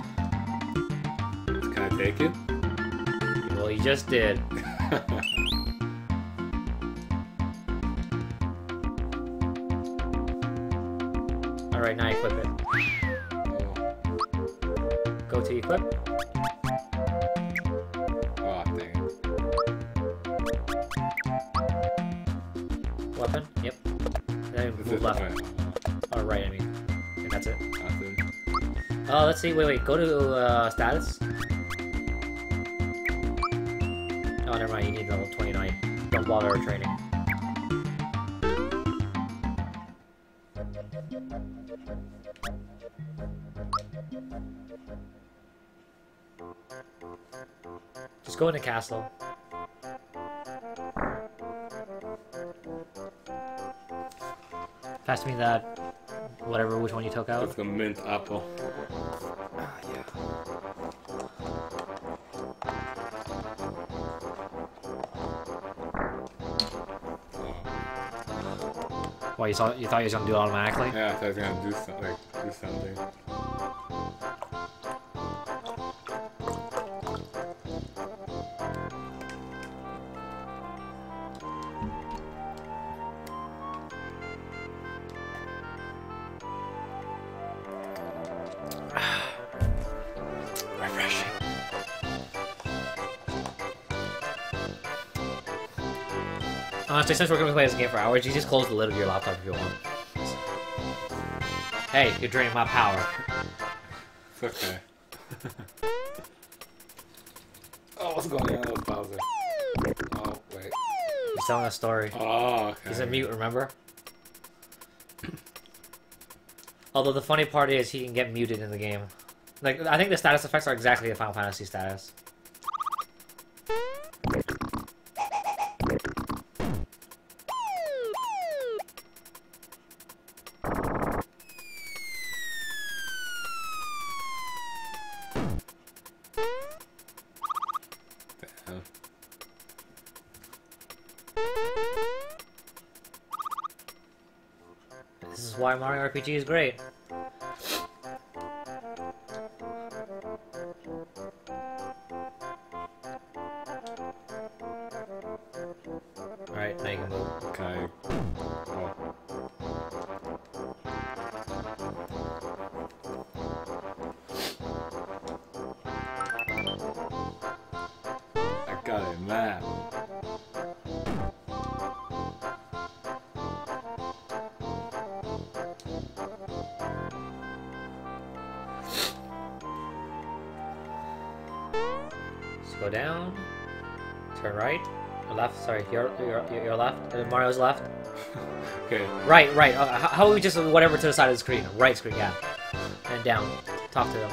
Can I take it? Well, you just did. Alright, now equip it. Go to equip. Oh, dang it. Weapon. Yep. Then Is move it- left. alright, Or right, I mean. And that's it. that's it. Oh, let's see. Wait, wait. Go to uh, status. Oh, never mind. You need level twenty-nine. Don't bother training. Just go in the castle. Pass me that, whatever, which one you took out. That's the mint apple. Ah, yeah. What, you saw? You thought you was gonna do it automatically? Yeah, I thought I was gonna do something. Like, do something. Refreshing. Honestly, since we're gonna play this game for hours, you just close the lid of your laptop if you want. Hey, you're draining my power. It's okay. Oh, what's going on with Bowser? Oh, wait. He's telling a story. Oh, okay. He's a mute, remember? Although the funny part is he can get muted in the game. Like, I think the status effects are exactly the Final Fantasy status. Damn. This is why Mario R P G is great. Alright, now you can move. Okay. Oh. I got a map. Just go down. Turn right. Or left, sorry, your, your, your left. And then Mario's left. Okay. Right, right. Uh, how, how about we just whatever to the side of the screen? Right screen, yeah. And down. Talk to them.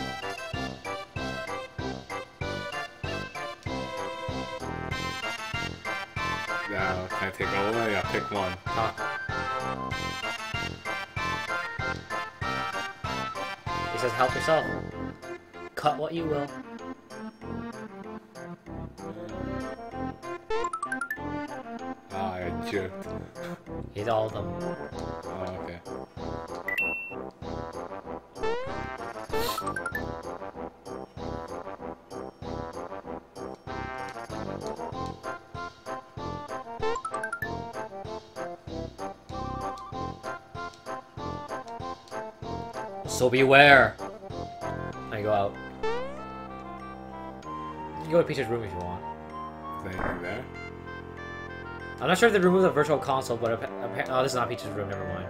Now, can I take all of them? Yeah, pick one. Talk. He says, help yourself. Cut what you will. Ah, I jerked. Eat all of them. Oh, okay. So beware. Now you go out. You can go to Peach's room if you want. Is there anything there? I'm not sure if they removed the virtual console, but apparently, oh, this is not Peach's room. Never mind.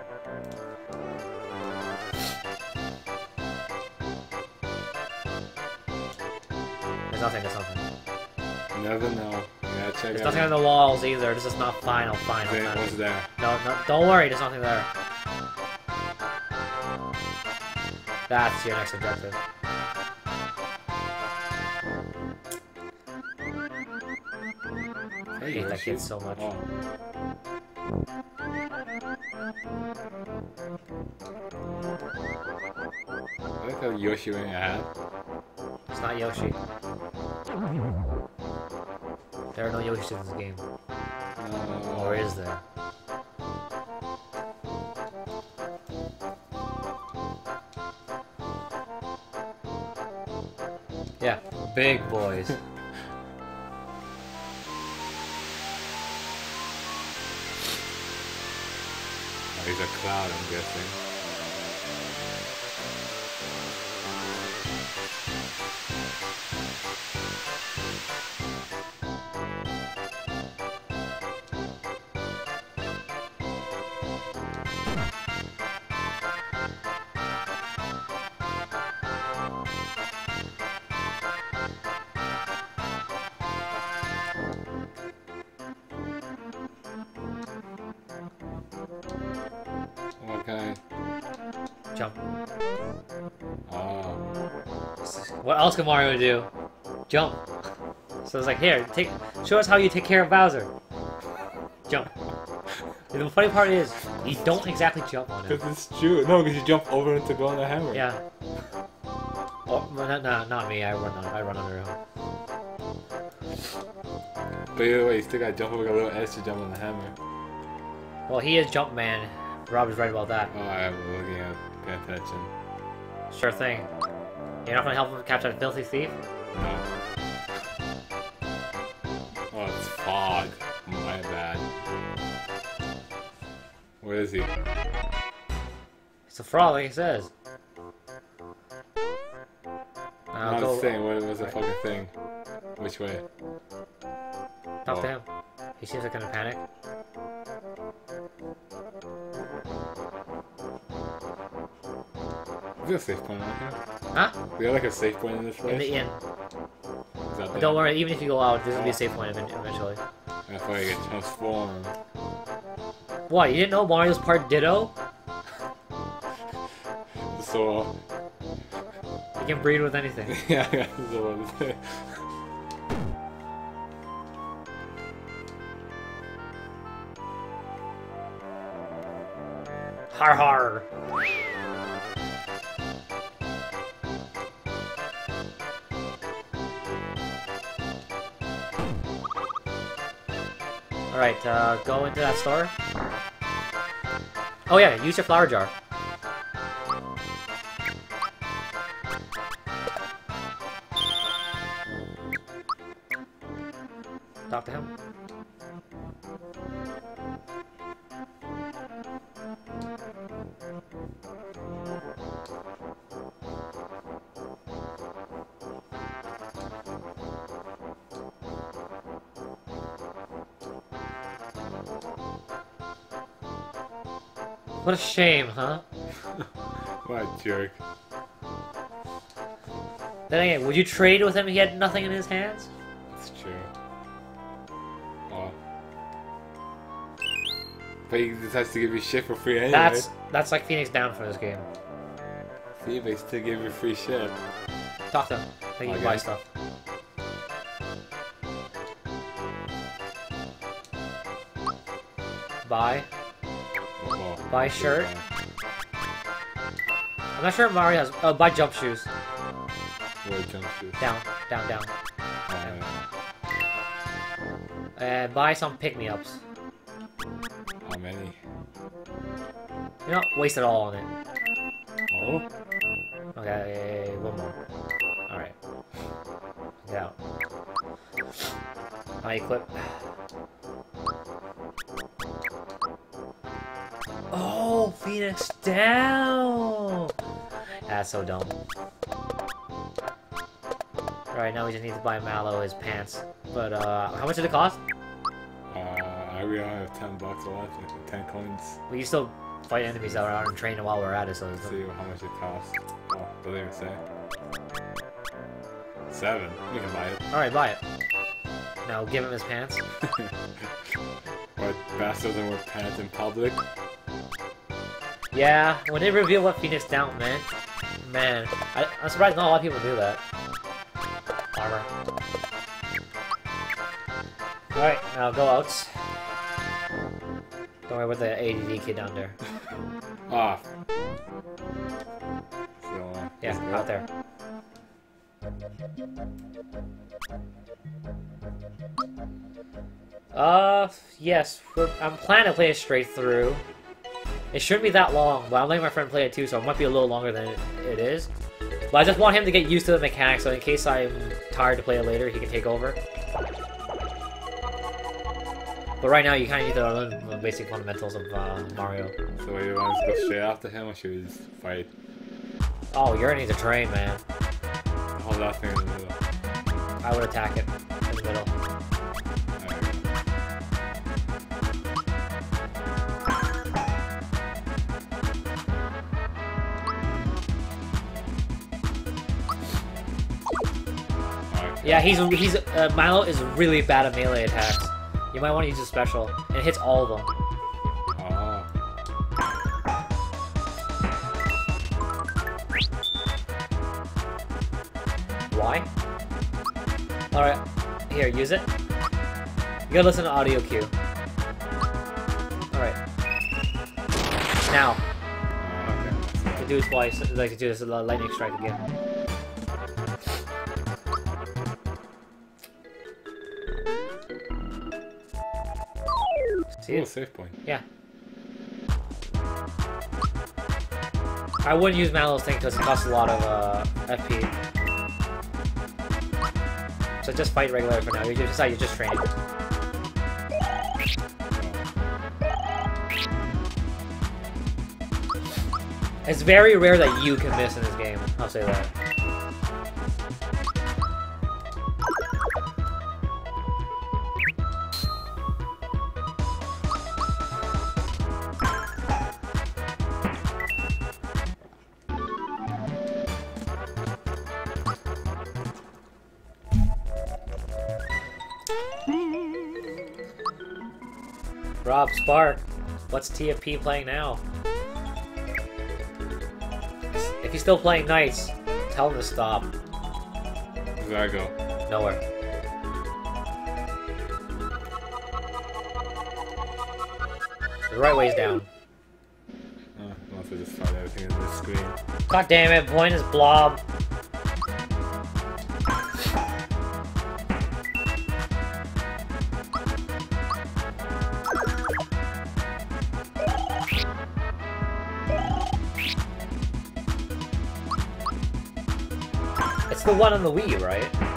There's nothing. There's nothing. Never know. Yeah, check There's out. nothing on the walls either. This is not final. Final. There- final. What's there? No, no, don't worry. There's nothing there. That's your next objective. I Hey, hate that Yoshi. kid so much. Oh. I like how Yoshi wearing a hat. It's not Yoshi. There are no Yoshis in this game. Uh, Or is there? Yeah, big boys. Oh, he's a cloud, I'm guessing. Jump. Oh. What else can Mario do? Jump. So it's like, here, take, show us how you take care of Bowser. Jump. And the funny part is, you don't exactly jump on him. Because it's true. No, because you jump over him to go on the hammer. Yeah. Oh, no, no, not me. I run on, I run under him. But either way, you still gotta jump over a little edge to jump on the hammer. Well, he is Jumpman. Rob is right about that. Oh, I'm looking at paying attention. Sure thing. You're not gonna help him catch that filthy thief? No. Oh, it's fog. My bad. Where is he? It's a frog, like he says. No, I'll I'm go saying, what was the fucking thing? Which way? talk to Oh. him. He seems like in a panic. Is there a safe point right here? Huh? Is there like a safe point in this place? In the inn. Is that But don't worry, even if you go out, this will be a safe point event- eventually. I thought I get transformed. What, you didn't know Mario's part Ditto? So, You can breed with anything. yeah, yeah, so what is it? Har har! Alright, uh, go into that store. Oh yeah, use your flower jar. Talk to him. What a shame, huh? What a jerk. Then again, would you trade with him if he had nothing in his hands? That's true. Oh. But he decides to give you shit for free anyway. That's that's like Phoenix down for this game. See, they still give you free shit. Talk to him. They can Okay. buy stuff. Buy. Oh, Buy shirt. I'm not sure if Mario has. Oh, buy jump shoes. What jump shoes? Down, down, down. Oh, And buy some pick-me-ups. yeah. How many? You know, waste it all on it. Oh? Okay, one more. Alright. Get out. I equip. Oh, Phoenix down! That's so dumb. Alright, now we just need to buy Mallow his pants. But, uh, how much did it cost? Uh, I really only have ten bucks left, like ten coins. We can still fight enemies that are on training while we're at it, so Let's it's see how much it costs. Oh, don't even say. Seven. We can buy it. Alright, buy it. Now give him his pants. What, Bass doesn't wear pants in public? Yeah, when they reveal what Phoenix Down meant, man, I, I'm surprised not a lot of people do that. Armor. Alright, now go out. Don't worry about the A D D kid down there. Ah. So, uh, Yeah, let's go. out there. Uh, yes, we're, I'm planning to play it straight through. It shouldn't be that long, but I'm letting my friend play it too, so it might be a little longer than it, it is. But I just want him to get used to the mechanics, so in case I'm tired to play it later, he can take over. But right now, you kind of need to learn the basic fundamentals of uh, Mario. So, you want us to go straight after him, or should we just fight? Oh, you're gonna need to train, man. Hold that thing in the middle. I would attack it in the middle. Yeah, he's he's uh, Milo is really bad at melee attacks. You might want to use a special, and it hits all of them. Oh. Y? Alright, here, use it. You gotta listen to audio cue. Alright. Now. Okay. To do it twice, like to do this uh, lightning strike again. See Ooh, it? save point. Yeah. I wouldn't use Mallow's thing because it costs a lot of uh, F P. So just fight regular for now. You just decide you're just training. It's very rare that you can miss in this game. I'll say that. Rob, Spark, what's T F P playing now? If he's still playing Knights, tell him to stop. Where did I go? Nowhere. The right way's down. Oh, unless I just find everything in this screen. God damn it, point is blob. It's the one on the Wii, right?